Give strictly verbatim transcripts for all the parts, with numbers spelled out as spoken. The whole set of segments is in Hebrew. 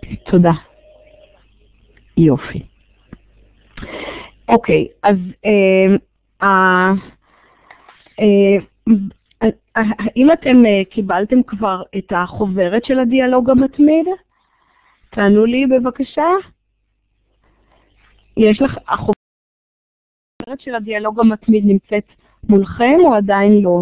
תודה. יופי. אוקיי, אז אה, אה, אה, האם אתם אה, קיבלתם כבר את החוברת של הדיאלוג המתמיד? תענו לי בבקשה. יש לך, החוברת של הדיאלוג המתמיד נמצאת מולכם או עדיין לא?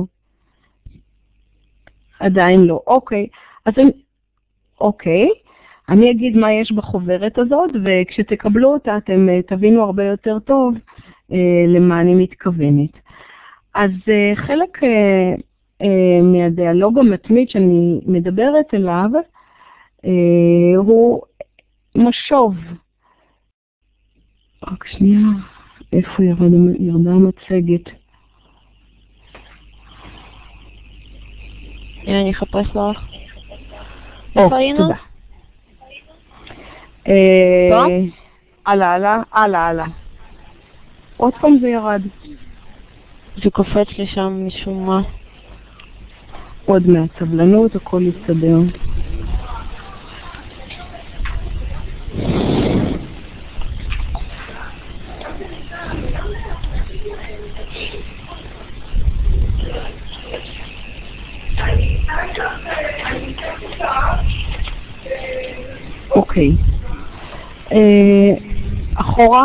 עדיין לא, אוקיי. אז אני, אוקיי, אני אגיד מה יש בחוברת הזאת, וכשתקבלו אותה אתם תבינו הרבה יותר טוב אה, למה אני מתכוונת. אז אה, חלק אה, אה, מהדיאלוג המתמיד שאני מדברת אליו, אה, הוא משוב. רק שנייה, איפה ירד, ירדה המצגת? אני אחפש לך. או, תודה. הלאה, הלאה, הלאה, הלאה. עוד פעם זה ירד. זה קופץ לשם משום מה. עוד מהסבלנות, הכל יסתדר. אוקיי. אחורה.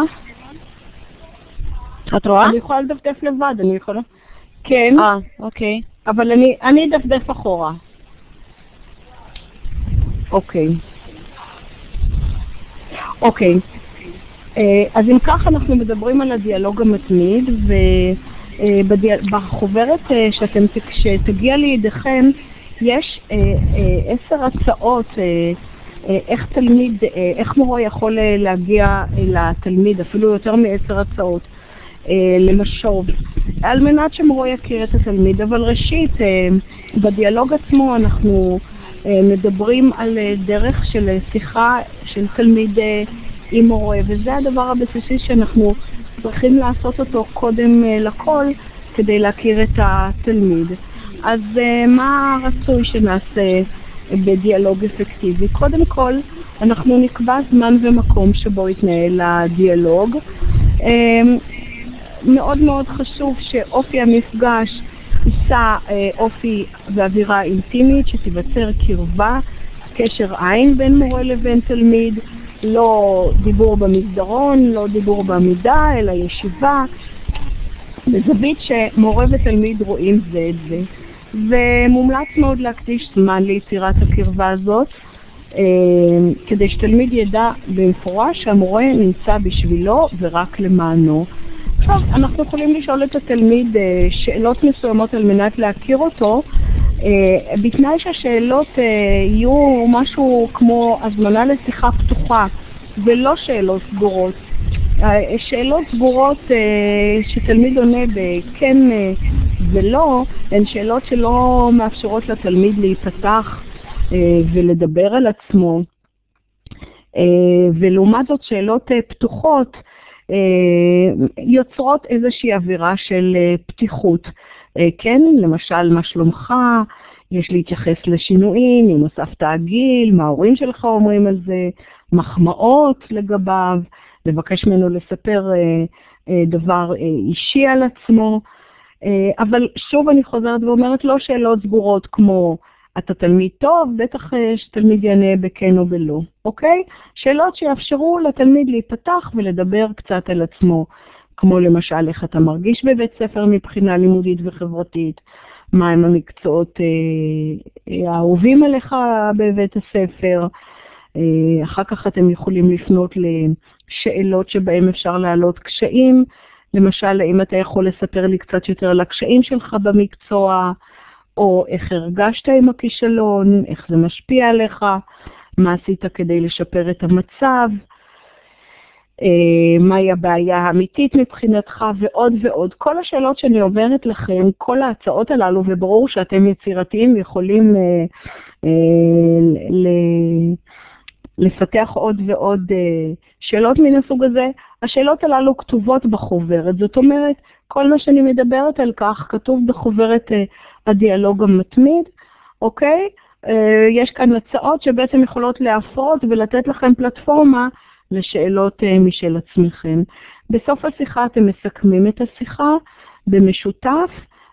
את רואה? אני יכולה לדפדף לבד, אני יכולה. כן. אה, אוקיי. אבל אני, אני אדפדף אחורה. אוקיי. אוקיי. אז אם כך אנחנו מדברים על הדיאלוג המתמיד, ובחוברת שאתם, שתגיע לידיכם, יש עשר הצעות איך תלמיד, איך מורה יכול להגיע לתלמיד, אפילו יותר מעשר הצעות, למשוב, על מנת שמורה יכיר את התלמיד. אבל ראשית, בדיאלוג עצמו אנחנו מדברים על דרך של שיחה של תלמיד עם מורה, וזה הדבר הבסיסי שאנחנו צריכים לעשות אותו קודם לכל כדי להכיר את התלמיד. אז מה רצוי שנעשה בדיאלוג אפקטיבי? קודם כל, אנחנו נקבע זמן ומקום שבו יתנהל הדיאלוג. מאוד מאוד חשוב שאופי המפגש יישא אופי ואווירה אינטימית, שתיווצר קרבה, קשר עין בין מורה לבין תלמיד, לא דיבור במסדרון, לא דיבור בעמידה, אלא ישיבה, בזווית שמורה ותלמיד רואים זה את זה. ומומלץ מאוד להקדיש זמן ליצירת הקרבה הזאת, כדי שתלמיד ידע במפורש שהמורה נמצא בשבילו ורק למענו. עכשיו, אנחנו יכולים לשאול את התלמיד שאלות מסוימות על מנת להכיר אותו, בתנאי שהשאלות יהיו משהו כמו הזמנה לשיחה פתוחה, ולא שאלות סגורות. שאלות סגורות שתלמיד עונה בכן ולא, הן שאלות שלא מאפשרות לתלמיד להיפתח ולדבר על עצמו. ולעומת זאת, שאלות פתוחות יוצרות איזושהי אווירה של פתיחות. כן, למשל, מה שלומך? יש להתייחס לשינויים, אם הוספת הגיל, מה ההורים שלך אומרים על זה, מחמאות לגביו, לבקש ממנו לספר דבר אישי על עצמו. אבל שוב אני חוזרת ואומרת, לא שאלות סגורות כמו אתה תלמיד טוב, בטח שתלמיד יענה בכן או בלא, אוקיי? שאלות שיאפשרו לתלמיד להיפתח ולדבר קצת על עצמו, כמו למשל איך אתה מרגיש בבית ספר מבחינה לימודית וחברתית, מהם המקצועות אה, האהובים עליך בבית הספר. אה, אחר כך אתם יכולים לפנות לשאלות שבהם אפשר להעלות קשיים, למשל אם אתה יכול לספר לי קצת יותר על הקשיים שלך במקצוע, או איך הרגשת עם הכישלון, איך זה משפיע עליך, מה עשית כדי לשפר את המצב, מהי הבעיה האמיתית מבחינתך, ועוד ועוד. כל השאלות שאני עוברת לכם, כל ההצעות הללו, וברור שאתם יצירתיים יכולים אה, אה, ל- לפתח עוד ועוד אה, שאלות מן הסוג הזה. השאלות הללו כתובות בחוברת, זאת אומרת, כל מה שאני מדברת על כך כתוב בחוברת אה, הדיאלוג המתמיד, אוקיי? יש כאן הצעות שבעצם יכולות להפרות ולתת לכם פלטפורמה לשאלות משל עצמכם. בסוף השיחה אתם מסכמים את השיחה במשותף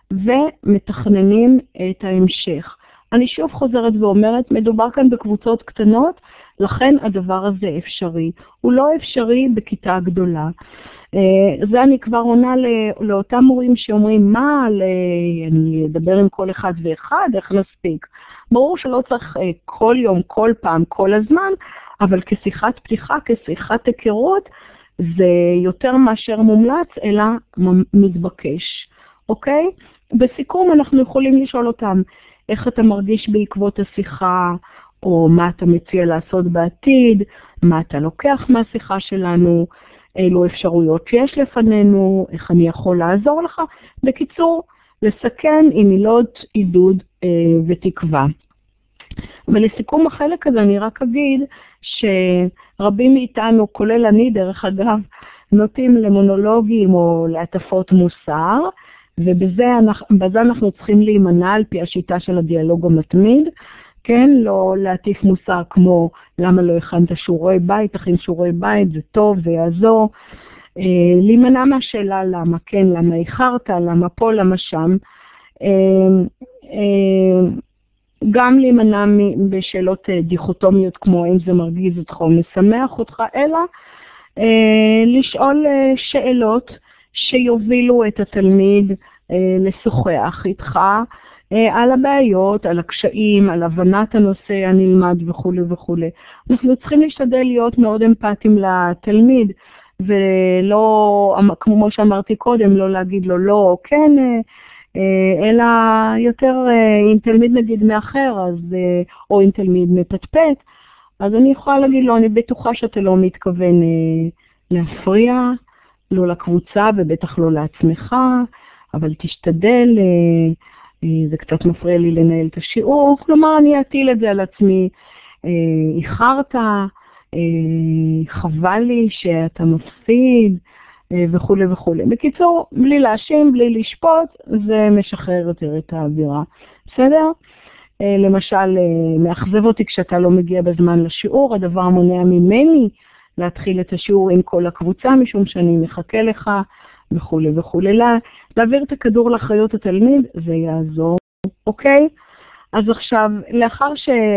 ומתכננים את ההמשך. אני שוב חוזרת ואומרת, מדובר כאן בקבוצות קטנות, לכן הדבר הזה אפשרי. הוא לא אפשרי בכיתה גדולה. זה אני כבר עונה לאותם מורים שאומרים, מה, אני אדבר עם כל אחד ואחד, איך נספיק? ברור שלא צריך כל יום, כל פעם, כל הזמן, אבל כשיחת פתיחה, כשיחת היכרות, זה יותר מאשר מומלץ, אלא מתבקש. אוקיי? בסיכום אנחנו יכולים לשאול אותם, איך אתה מרגיש בעקבות השיחה, או מה אתה מציע לעשות בעתיד, מה אתה לוקח מהשיחה שלנו, אילו אפשרויות שיש לפנינו, איך אני יכול לעזור לך. בקיצור, לסכן עם מילות עידוד אה, ותקווה. ולסיכום החלק הזה אני רק אגיד שרבים מאיתנו, כולל אני דרך אגב, נוטים למונולוגים או להטפות מוסר, ובזה אנחנו, בזה אנחנו צריכים להימנע על פי השיטה של הדיאלוג המתמיד, כן, לא להטיף מוסר כמו למה לא הכנת שיעורי בית, תכין שיעורי בית, זה טוב, זה יעזור. אה, להימנע מהשאלה למה, כן, למה איחרת, למה פה, למה שם. אה, אה, גם להימנע בשאלות דיכוטומיות כמו האם זה מרגיז אותך או משמח אותך, אלא אה, לשאול שאלות שיובילו את התלמיד אה, לשוחח איתך, על הבעיות, על הקשיים, על הבנת הנושא הנלמד וכו' וכו'. אנחנו צריכים להשתדל להיות מאוד אמפתיים לתלמיד, ולא, כמו שאמרתי קודם, לא להגיד לו לא או כן, אלא יותר אם תלמיד נגיד מאחר, אז, או אם תלמיד מפטפט, אז אני יכולה להגיד לו, אני בטוחה שאתה לא מתכוון להפריע, לא לקבוצה ובטח לא לעצמך, אבל תשתדל, זה קצת מפריע לי לנהל את השיעור, כלומר אני אטיל את זה על עצמי, איחרת, חבל לי שאתה מפסיד וכו' וכו'. בקיצור, בלי להאשים, בלי לשפוט, זה משחרר יותר את האווירה. בסדר? למשל, מאכזב אותי כשאתה לא מגיע בזמן לשיעור, הדבר מונע ממני להתחיל את השיעור עם כל הקבוצה, משום שאני מחכה לך, וכו' וכו'. להעביר את הכדור לאחריות התלמיד, זה יעזור, אוקיי? אז עכשיו, לאחר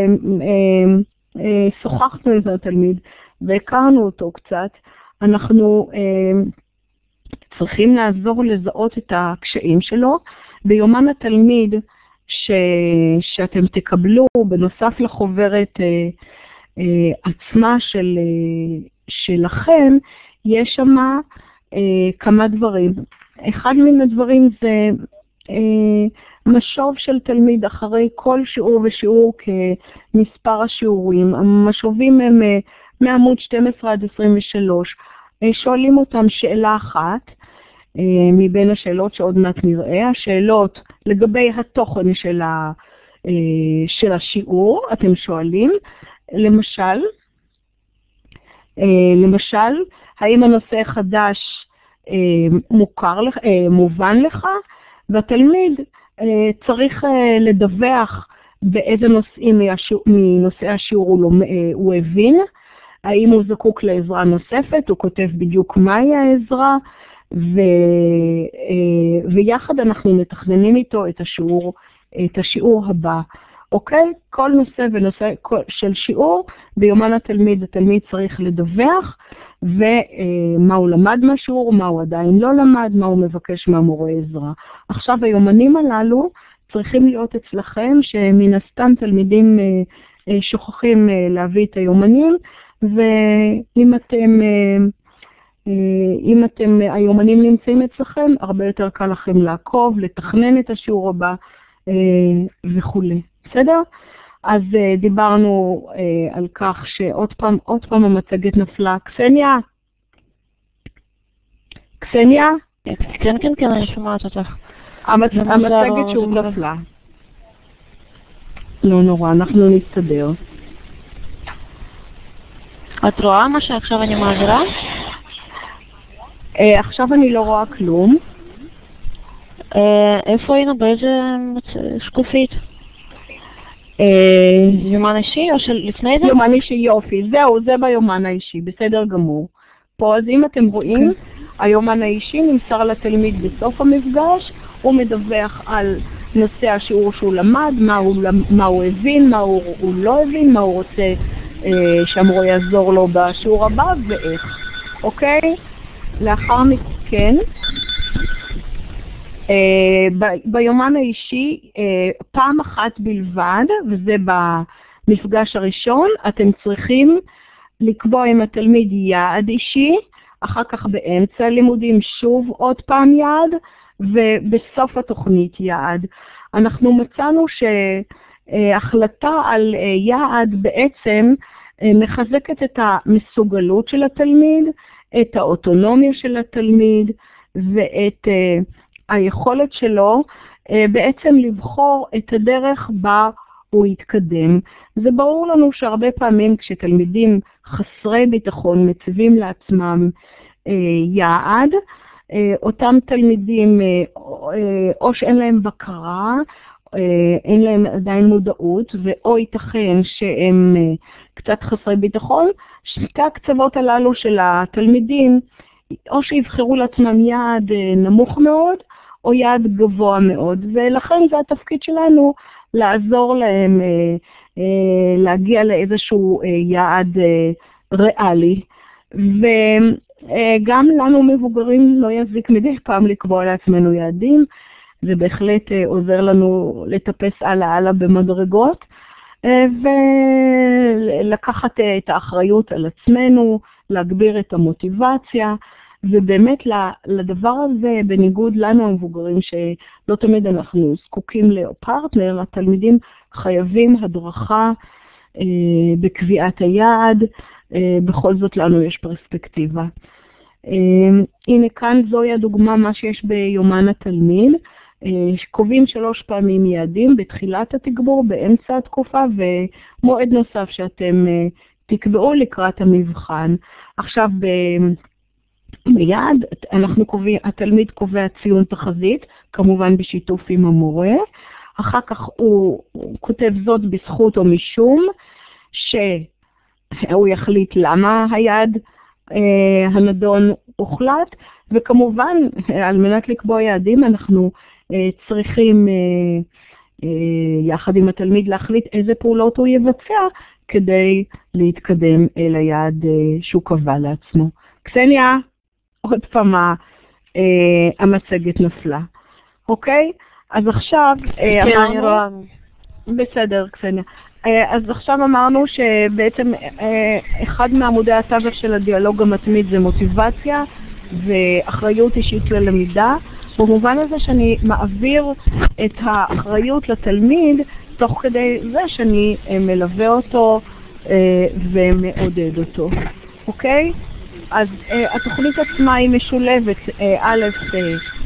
ששוחחנו עם התלמיד והכרנו אותו קצת, אנחנו צריכים לעזור לזהות את הקשיים שלו. ביומן התלמיד ש... שאתם תקבלו, בנוסף לחוברת עצמה של... שלכם, יש שמה כמה דברים. אחד מן הדברים זה אה, משוב של תלמיד אחרי כל שיעור ושיעור כמספר השיעורים. המשובים הם אה, מעמוד שתים עשרה עד עשרים ושלוש. אה, שואלים אותם שאלה אחת אה, מבין השאלות שעוד מעט נראה. השאלות לגבי התוכן של, ה, אה, של השיעור, אתם שואלים. למשל, אה, למשל, האם הנושא החדש אה, מוכר לך, אה, מובן לך, והתלמיד אה, צריך אה, לדווח באיזה נושאים מנושאי השיעור הוא, לא, אה, הוא הבין, האם הוא זקוק לעזרה נוספת, הוא כותב בדיוק מהי העזרה, ו, אה, ויחד אנחנו מתכננים איתו את השיעור, את השיעור הבא. אוקיי? כל נושא ונושא של שיעור, ביומן התלמיד, התלמיד צריך לדווח, ומה הוא למד מהשיעור, מה הוא עדיין לא למד, מה הוא מבקש מהמורה עזרה. עכשיו היומנים הללו צריכים להיות אצלכם, שמן הסתם תלמידים שוכחים להביא את היומנים, ואם אתם, אם אתם, היומנים נמצאים אצלכם, הרבה יותר קל לכם לעקוב, לתכנן את השיעור הבא וכו'. בסדר? אז uh, דיברנו uh, על כך שעוד פעם, עוד פעם המצגת נפלה. קסניה? קסניה? כן, כן, כן, אני שומעת אותך. המצ... המצגת שוב נפלה. לא נורא, אנחנו נסתדר. את רואה מה שעכשיו אני מעבירה? Uh, עכשיו אני לא רואה כלום. Uh, איפה היינו? באיזה שקופית? יומן אישי או של לפני זה? יומן אישי, יופי. זהו, זה ביומן האישי, בסדר גמור. פה, אז אם אתם רואים, היומן האישי נמסר לתלמיד בסוף המפגש, הוא מדווח על נושא השיעור שהוא למד, מה הוא, מה הוא הבין, מה הוא, הוא לא הבין, מה הוא רוצה אה, שהמורה יעזור לו בשיעור הבא ואיך. אוקיי? לאחר מכן, אה, ב, ביומן האישי, אה, פעם אחת בלבד, וזה במפגש הראשון, אתם צריכים לקבוע עם התלמיד יעד אישי, אחר כך באמצע הלימודים שוב עוד פעם יעד, ובסוף התוכנית יעד. אנחנו מצאנו שהחלטה על יעד בעצם מחזקת את המסוגלות של התלמיד, את האוטונומיה של התלמיד, ואת היכולת שלו בעצם לבחור את הדרך בה הוא יתקדם. זה ברור לנו שהרבה פעמים כשתלמידים חסרי ביטחון מציבים לעצמם אה, יעד, אה, אותם תלמידים אה, אה, או שאין להם בקרה, אה, אין להם עדיין מודעות, ואו ייתכן שהם אה, קצת חסרי ביטחון, שתי הקצוות הללו של התלמידים, או שיבחרו לעצמם יעד אה, נמוך מאוד, או יעד גבוה מאוד, ולכן זה התפקיד שלנו לעזור להם אה, אה, להגיע לאיזשהו אה, יעד אה, ריאלי. וגם אה, לנו מבוגרים לא יזיק מדי פעם לקבוע לעצמנו יעדים, זה בהחלט אה, עוזר לנו לטפס הלאה הלאה במדרגות, אה, ולקחת אה, את האחריות על עצמנו, להגביר את המוטיבציה, ובאמת לדבר הזה, בניגוד לנו המבוגרים, שלא תמיד אנחנו זקוקים לפרטנר, התלמידים חייבים הדרכה אה, בקביעת היעד, אה, בכל זאת לנו יש פרספקטיבה. אה, הנה כאן זוהי הדוגמה מה שיש ביומן התלמיד, אה, קובעים שלוש פעמים יעדים בתחילת התגבור, באמצע התקופה, ומועד נוסף שאתם אה, תקבעו לקראת המבחן. עכשיו ב... מיד אנחנו קובעים, התלמיד קובע ציון תחזית, כמובן בשיתוף עם המורה, אחר כך הוא, הוא כותב זאת בזכות או משום, שהוא יחליט למה היעד אה, הנדון הוחלט, וכמובן על מנת לקבוע יעדים אנחנו אה, צריכים אה, אה, יחד עם התלמיד להחליט איזה פעולות הוא יבצע, כדי להתקדם אל היעד אה, שהוא קבע לעצמו. קסניה? עוד פעם אה, המצגת נפלה. אוקיי? אז עכשיו כן, אמרנו... אני רואה. בסדר, קסניה. אה, אז עכשיו אמרנו שבעצם אה, אחד מעמודי התווך של הדיאלוג המתמיד זה מוטיבציה ואחריות אישית ללמידה. במובן הזה שאני מעביר את האחריות לתלמיד תוך כדי זה שאני אה, מלווה אותו אה, ומעודד אותו. אוקיי? אז uh, התוכנית עצמה היא משולבת, uh, א', uh,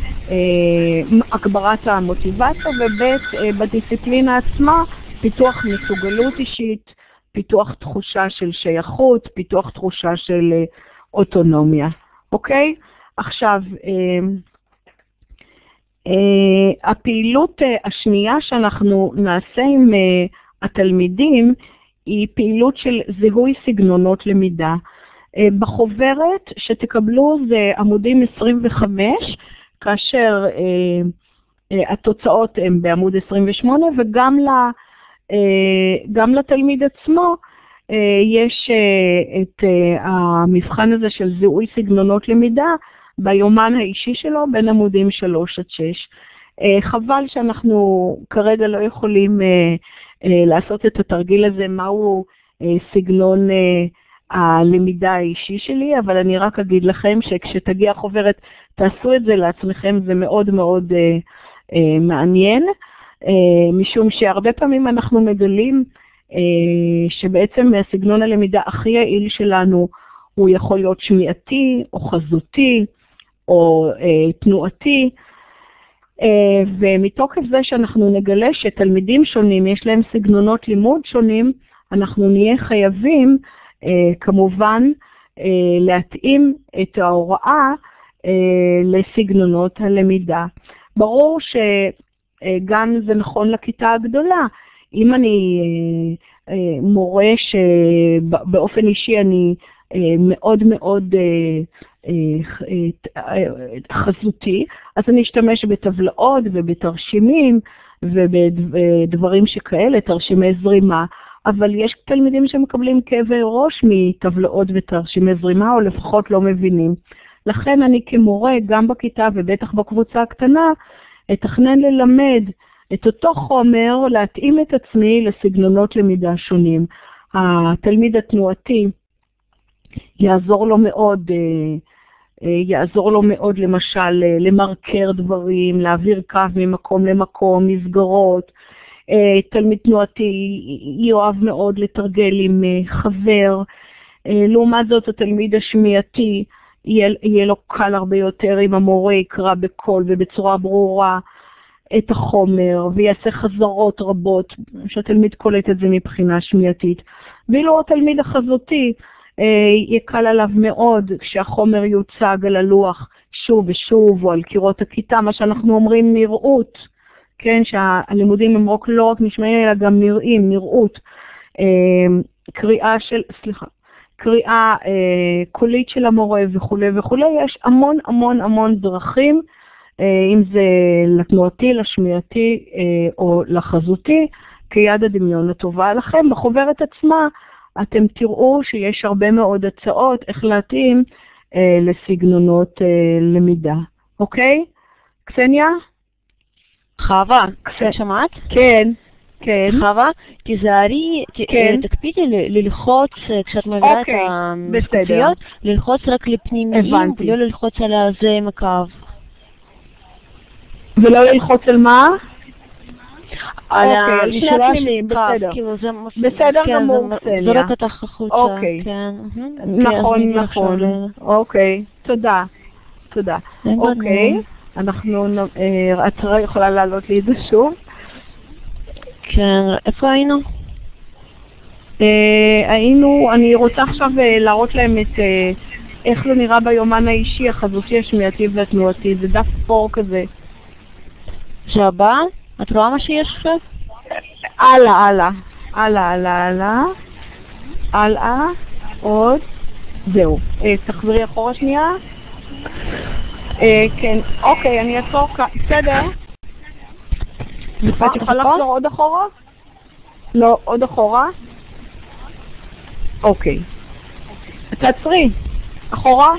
uh, הגברת המוטיבציה, וב', uh, בדיסציפלינה עצמה, פיתוח מסוגלות אישית, פיתוח תחושה של שייכות, פיתוח תחושה של uh, אוטונומיה. אוקיי? עכשיו, uh, uh, הפעילות uh, השנייה שאנחנו נעשה עם uh, התלמידים, היא פעילות של זיהוי סגנונות למידה. בחוברת שתקבלו זה עמודים עשרים וחמש, כאשר אה, אה, התוצאות הן בעמוד עשרים ושמונה, וגם ל, אה, גם לתלמיד עצמו אה, יש אה, את אה, המבחן הזה של זיהוי סגנונות למידה ביומן האישי שלו בין עמודים שלוש עד שש. אה, חבל שאנחנו כרגע לא יכולים אה, אה, לעשות את התרגיל הזה, מהו אה, סגנון אה, הלמידה האישי שלי, אבל אני רק אגיד לכם שכשתגיע חוברת תעשו את זה לעצמכם, זה מאוד מאוד אה, אה, מעניין, אה, משום שהרבה פעמים אנחנו מגלים אה, שבעצם סגנון הלמידה הכי יעיל שלנו הוא יכול להיות שמיעתי או חזותי או אה, תנועתי, אה, ומתוקף זה שאנחנו נגלה שתלמידים שונים יש להם סגנונות לימוד שונים, אנחנו נהיה חייבים Uh, כמובן uh, להתאים את ההוראה uh, לסגנונות הלמידה. ברור שגם uh, זה נכון לכיתה הגדולה. אם אני אה, אה, מורה שבאופן אישי אני אה, מאוד מאוד אה, אה, אה, חזותי, אז אני אשתמש בטבלאות ובתרשימים ובדברים שכאלה, תרשימי זרימה, אבל יש תלמידים שמקבלים כאבי ראש מטבלאות ותרשימי זרימה, או לפחות לא מבינים. לכן אני כמורה, גם בכיתה ובטח בקבוצה הקטנה, אתכנן ללמד את אותו חומר, להתאים את עצמי לסגנונות למידה שונים. התלמיד התנועתי יעזור לו מאוד, יעזור לו מאוד למשל למרקר דברים, להעביר קו ממקום למקום, מסגרות. תלמיד תנועתי יאהב מאוד לתרגל עם חבר. לעומת זאת התלמיד השמיעתי יהיה, יהיה לו קל הרבה יותר אם המורה יקרא בקול ובצורה ברורה את החומר ויעשה חזרות רבות, שהתלמיד קולט את זה מבחינה שמיעתית. ואילו התלמיד החזותי יהיה קל עליו מאוד כשהחומר יוצג על הלוח שוב ושוב או על קירות הכיתה, מה שאנחנו אומרים נראות, כן, שהלימודים הם רק לא רק נשמעים אלא גם נראים, נראות, קריאה של, סליחה, קריאה קולית של המורה וכו' וכו'. יש המון המון המון דרכים, אם זה לתנועתי, לשמיעתי או לחזותי, כיד הדמיון הטובה לכם. בחוברת עצמה אתם תראו שיש הרבה מאוד הצעות איך להתאים אה, לסגנונות אה, למידה. אוקיי? קסניה? חווה, את שמעת? כן, כן. חווה, תזהרי, כן. תקפידי ללחוץ, כשאת מעבירה את המשקופיות, ללחוץ רק לפנימיים, ולא ללחוץ על הזה עם הקו. ולא ללחוץ על מה? על שני הפנימיים, בסדר. בסדר גמור, קסניה. זורק אותך החוצה. אוקיי. נכון, נכון. אוקיי, תודה. תודה. אוקיי, אנחנו, את יכולה לעלות לי את זה שוב? כן, איפה היינו? היינו, אני רוצה עכשיו להראות להם את איך זה נראה ביומן האישי, החזותי, השמיעתי והתנועתי. זה דף פור כזה. זה הבא? את רואה מה שיש עכשיו? הלאה, הלאה. הלאה, הלאה, הלאה. הלאה. עוד. זהו. תחזרי אחורה שנייה. כן. אוקיי, אני אעצור כאן. בסדר? את יכולה לחזור עוד אחורה? לא, עוד אחורה. אוקיי. תעצרי. אחורה.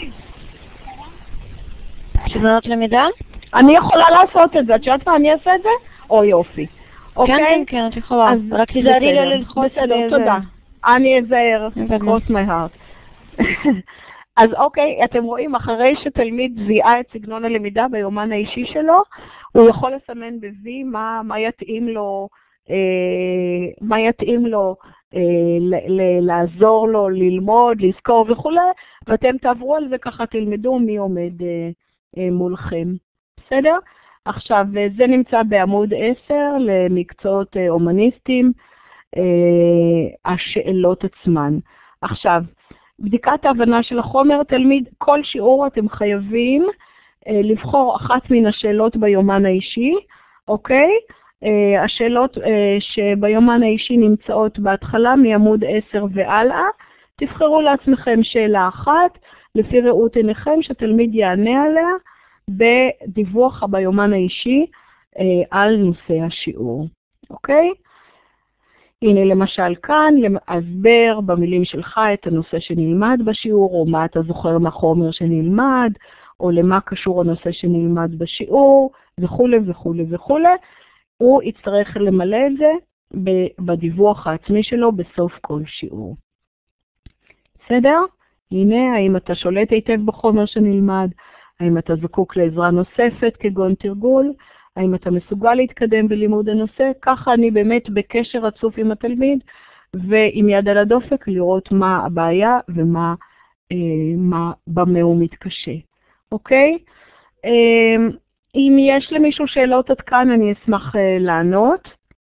סגנונות למידה? אני יכולה לעשות את זה. את יודעת מה, אני אעשה את זה? או יופי. כן, כן, כן, את יכולה. רק תזהרי לא ללחוץ. בסדר, תודה. אני אזהר. cross my heart. אז אוקיי, אתם רואים, אחרי שתלמיד זיהה את סגנון הלמידה ביומן האישי שלו, הוא יכול לסמן ב-V מה, מה יתאים לו, אה, מה יתאים לו אה, ל- ל- לעזור לו, ללמוד, לזכור וכו', ואתם תעברו על זה ככה, תלמדו מי עומד אה, אה, מולכם. בסדר? עכשיו, זה נמצא בעמוד עשר למקצועות אה, אומניסטיים, אה, השאלות עצמן. עכשיו, בדיקת ההבנה של החומר, תלמיד, כל שיעור אתם חייבים אה, לבחור אחת מן השאלות ביומן האישי, אוקיי? אה, השאלות אה, שביומן האישי נמצאות בהתחלה מעמוד עשר והלאה, תבחרו לעצמכם שאלה אחת, לפי ראות עיניכם שתלמיד יענה עליה בדיווח ביומן האישי אה, על נושא השיעור, אוקיי? הנה למשל כאן, הסבר במילים שלך את הנושא שנלמד בשיעור, או מה אתה זוכר מהחומר שנלמד, או למה קשור הנושא שנלמד בשיעור, וכו' וכו' וכו'. הוא יצטרך למלא את זה בדיווח העצמי שלו בסוף כל שיעור. בסדר? הנה, האם אתה שולט היטב בחומר שנלמד, האם אתה זקוק לעזרה נוספת כגון תרגול, האם אתה מסוגל להתקדם בלימוד הנושא? ככה אני באמת בקשר רצוף עם התלמיד, ועם יד על הדופק לראות מה הבעיה ומה אה, מה, במה הוא מתקשה. אוקיי? אה, אם יש למישהו שאלות עד כאן, אני אשמח אה, לענות.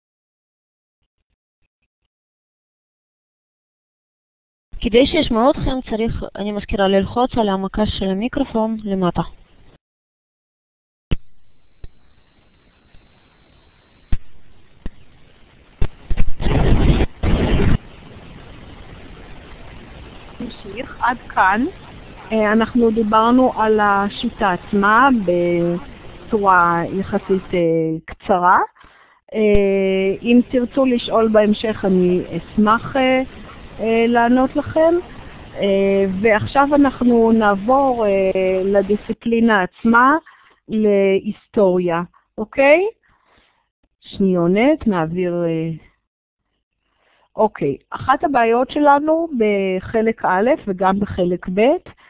כדי שישמעו אתכם צריך, אני מזכירה, ללחוץ על המקש של המיקרופון למטה. נמשיך. עד כאן אנחנו דיברנו על השיטה עצמה בצורה יחסית קצרה. אם תרצו לשאול בהמשך אני אשמח לענות לכם. ועכשיו אנחנו נעבור לדיסציפלינה עצמה, להיסטוריה, אוקיי? שניונת, נעביר... אוקיי, אחת הבעיות שלנו בחלק א' וגם בחלק ב'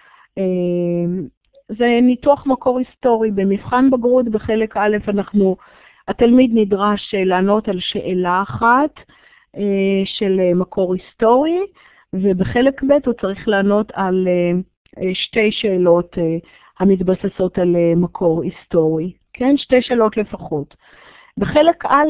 זה ניתוח מקור היסטורי. במבחן בגרות בחלק א' אנחנו, התלמיד נדרש לענות על שאלה אחת של מקור היסטורי, ובחלק ב' הוא צריך לענות על שתי שאלות המתבססות על מקור היסטורי, כן? שתי שאלות לפחות. בחלק א',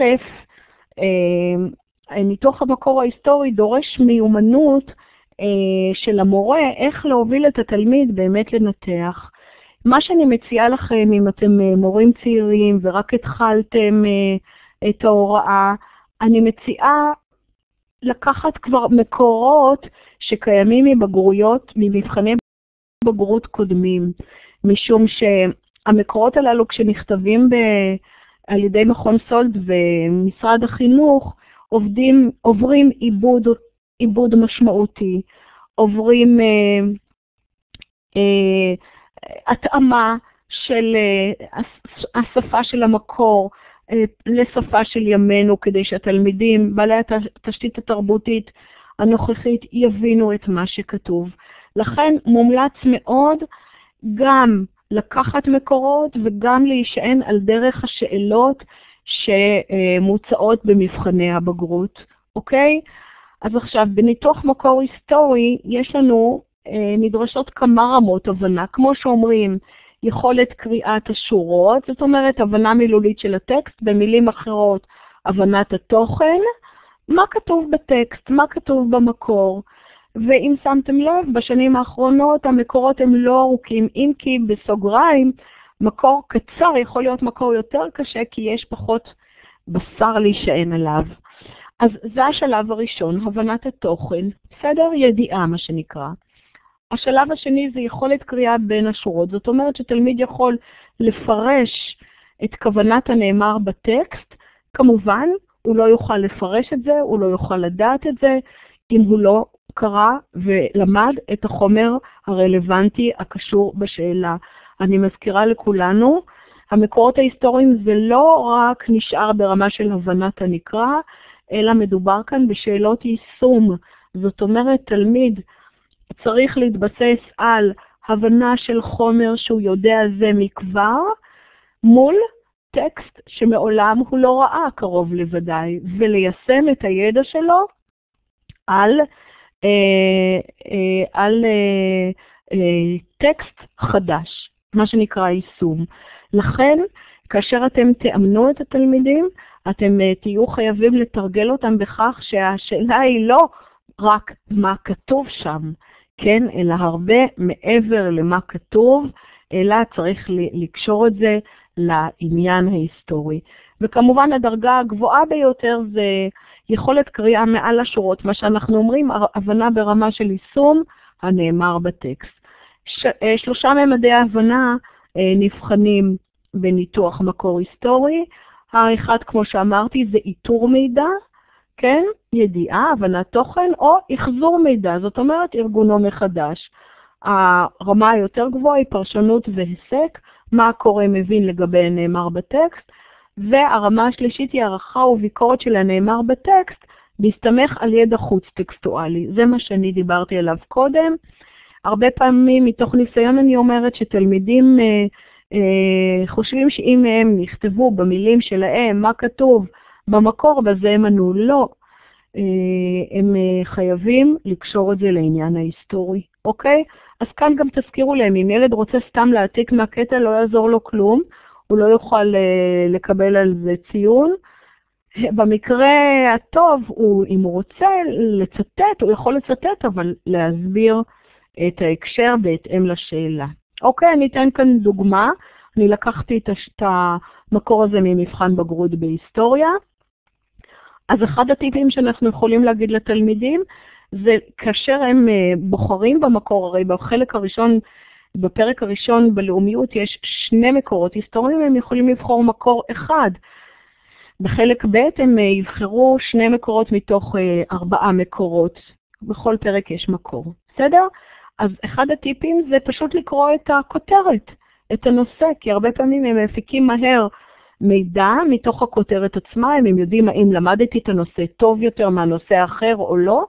ניתוח המקור ההיסטורי דורש מיומנות של המורה איך להוביל את התלמיד באמת לנתח. מה שאני מציעה לכם, אם אתם מורים צעירים ורק התחלתם את ההוראה, אני מציעה לקחת כבר מקורות שקיימים מבגרויות, ממבחני בגרות קודמים, משום שהמקורות הללו כשנכתבים ב, על ידי מכון סולד ומשרד החינוך, עובדים, עוברים עיבוד, עיבוד משמעותי, עוברים אה, אה, התאמה של אה, השפה של המקור, לשפה של ימינו, כדי שהתלמידים, בעלי התשתית התרבותית הנוכחית, יבינו את מה שכתוב. לכן מומלץ מאוד גם לקחת מקורות וגם להישען על דרך השאלות שמוצעות במבחני הבגרות, אוקיי? אז עכשיו, בניתוח מקור היסטורי יש לנו, נדרשות כמה רמות הבנה, כמו שאומרים, יכולת קריאת השורות, זאת אומרת הבנה מילולית של הטקסט, במילים אחרות הבנת התוכן, מה כתוב בטקסט, מה כתוב במקור. ואם שמתם לב, בשנים האחרונות המקורות הם לא ארוכים, אם כי בסוגריים, מקור קצר יכול להיות מקור יותר קשה, כי יש פחות בשר להישען עליו. אז זה השלב הראשון, הבנת התוכן, בסדר? ידיעה מה שנקרא. השלב השני זה יכולת קריאה בין השורות, זאת אומרת שתלמיד יכול לפרש את כוונת הנאמר בטקסט, כמובן הוא לא יוכל לפרש את זה, הוא לא יוכל לדעת את זה, אם הוא לא קרא ולמד את החומר הרלוונטי הקשור בשאלה. אני מזכירה לכולנו, המקורות ההיסטוריים זה לא רק נשאר ברמה של הבנת הנקרא, אלא מדובר כאן בשאלות יישום, זאת אומרת תלמיד, צריך להתבסס על הבנה של חומר שהוא יודע זה מכבר, מול טקסט שמעולם הוא לא ראה קרוב לוודאי, וליישם את הידע שלו על, אה, אה, על אה, אה, טקסט חדש, מה שנקרא יישום. לכן, כאשר אתם תאמנו את התלמידים, אתם אה, תהיו חייבים לתרגל אותם בכך שהשאלה היא לא רק מה כתוב שם, כן, אלא הרבה מעבר למה כתוב, אלא צריך לקשור את זה לעניין ההיסטורי. וכמובן הדרגה הגבוהה ביותר זה יכולת קריאה מעל השורות, מה שאנחנו אומרים, הבנה ברמה של יישום הנאמר בטקסט. ש, שלושה ממדי ההבנה נבחנים בניתוח מקור היסטורי. האחד, כמו שאמרתי, זה איתור מידע, כן, ידיעה, הבנת תוכן, או החזור מידע, זאת אומרת ארגונו מחדש. הרמה היותר גבוהה היא פרשנות והסק, מה הקורא מבין לגבי הנאמר בטקסט, והרמה השלישית היא הערכה וביקורת של הנאמר בטקסט, להסתמך על ידע חוץ טקסטואלי. זה מה שאני דיברתי עליו קודם. הרבה פעמים מתוך ניסיון אני אומרת שתלמידים אה, אה, חושבים שאם הם נכתבו במילים שלהם מה כתוב במקור, בזה הם ענו לא. אה, הם אה, חייבים לקשור את זה לעניין ההיסטורי, אוקיי? אז כאן גם תזכירו להם, אם ילד רוצה סתם להעתיק מהקטע לא יעזור לו כלום, הוא לא יוכל אה, לקבל על זה ציון. במקרה הטוב, הוא, אם הוא רוצה לצטט, הוא יכול לצטט, אבל להסביר את ההקשר בהתאם לשאלה. אוקיי, אני אתן כאן דוגמה. אני לקחתי את המקור הזה ממבחן בגרות בהיסטוריה. אז אחד הטיפים שאנחנו יכולים להגיד לתלמידים, זה כאשר הם בוחרים במקור, הרי בחלק הראשון, בפרק הראשון בלאומיות יש שני מקורות היסטוריים, הם יכולים לבחור מקור אחד. בחלק ב' הם יבחרו שני מקורות מתוך ארבעה מקורות. בכל פרק יש מקור. בסדר? אז אחד הטיפים זה פשוט לקרוא את הכותרת, את הנושא, כי הרבה פעמים הם מפיקים מהר מידע מתוך הכותרת עצמה, הם יודעים האם למדתי את הנושא טוב יותר מהנושא האחר או לא.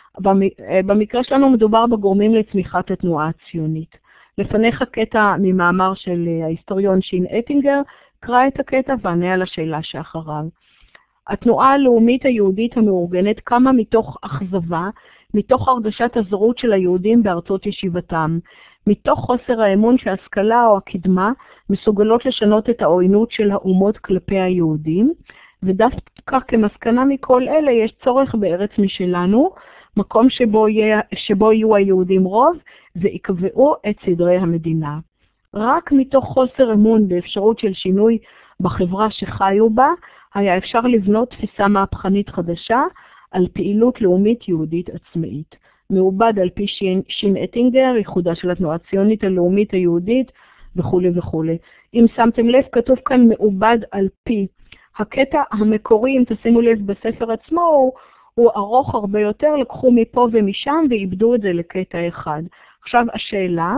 במקרה שלנו מדובר בגורמים לצמיחת התנועה הציונית. לפניך קטע ממאמר של ההיסטוריון שין אטינגר, קרא את הקטע וענה על השאלה שאחריו. התנועה הלאומית היהודית המאורגנת קמה מתוך אכזבה, מתוך הרגשת הזרות של היהודים בארצות ישיבתם, מתוך חוסר האמון שההשכלה או הקדמה מסוגלות לשנות את העוינות של האומות כלפי היהודים, ודווקא כמסקנה מכל אלה יש צורך בארץ משלנו, מקום שבו, יהיה, שבו יהיו היהודים רוב ויקבעו את סדרי המדינה. רק מתוך חוסר אמון באפשרות של שינוי בחברה שחיו בה, היה אפשר לבנות תפיסה מהפכנית חדשה על פעילות לאומית יהודית עצמאית. מעובד על פי שין, שין אטינגר, ייחודה של התנועה הציונית הלאומית היהודית וכו' וכו'. אם שמתם לב, כתוב כאן מעובד על פי. הקטע המקורי, אם תשימו לב בספר עצמו, הוא, הוא ארוך הרבה יותר, לקחו מפה ומשם ואיבדו את זה לקטע אחד. עכשיו השאלה,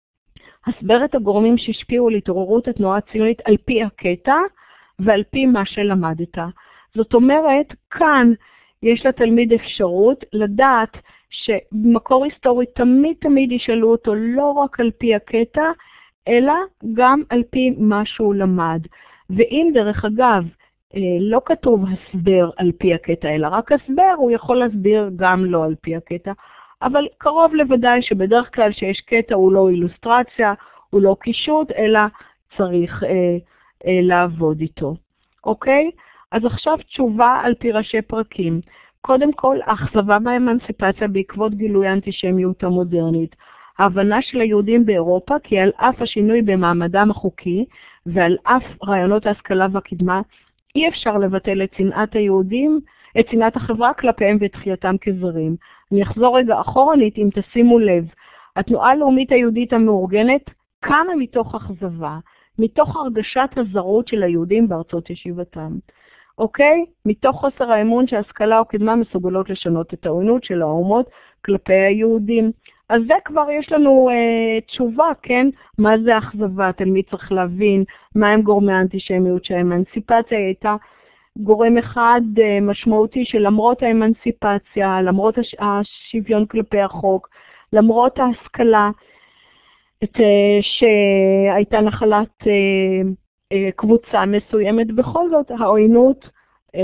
הסבר את הגורמים שהשפיעו להתעוררות התנועה הציונית על פי הקטע ועל פי מה שלמדת. זאת אומרת, כאן יש לתלמיד אפשרות לדעת שבמקור היסטורי תמיד תמיד ישאלו אותו לא רק על פי הקטע, אלא גם על פי מה שהוא למד. ואם דרך אגב לא כתוב הסבר על פי הקטע, אלא רק הסבר, הוא יכול להסביר גם לא על פי הקטע. אבל קרוב לוודאי שבדרך כלל שיש קטע הוא לא אילוסטרציה, הוא לא קישוט, אלא צריך אה, אה, לעבוד איתו. אוקיי? אז עכשיו תשובה על פי ראשי פרקים. קודם כל, האכזבה באמנסיפציה בעקבות גילוי האנטישמיות המודרנית. ההבנה של היהודים באירופה כי על אף השינוי במעמדם החוקי ועל אף רעיונות ההשכלה והקדמה, אי אפשר לבטל את שנאת היהודים, את שנאת החברה כלפיהם ותחייתם כזרים. אני אחזור רגע אחורנית אם תשימו לב. התנועה הלאומית היהודית המאורגנת קמה מתוך אכזבה, מתוך הרגשת הזרות של היהודים בארצות ישיבתם. אוקיי? מתוך חוסר האמון שההשכלה או קדמה מסוגלות לשנות את העוינות של האומות כלפי היהודים. אז זה כבר יש לנו אה, תשובה, כן? מה זה אכזבה? תלמיד צריך להבין מה הם גורמי האנטישמיות שהאמנסיפציה הייתה גורם אחד אה, משמעותי שלמרות האמנסיפציה, למרות הש... השוויון כלפי החוק, למרות ההשכלה, את, אה, שהייתה נחלת אה, אה, קבוצה מסוימת, בכל זאת העוינות אה,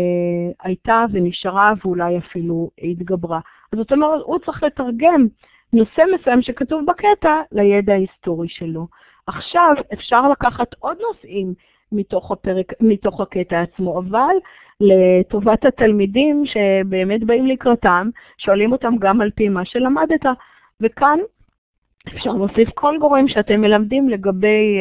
הייתה ונשארה ואולי אפילו התגברה. אז זאת אומרת, הוא צריך לתרגם נושא מסוים שכתוב בקטע לידע ההיסטורי שלו. עכשיו אפשר לקחת עוד נושאים מתוך הפרק, מתוך הקטע עצמו, אבל לטובת התלמידים שבאמת באים לקראתם, שואלים אותם גם על פי מה שלמדת, וכאן אפשר להוסיף כל גורם שאתם מלמדים לגבי,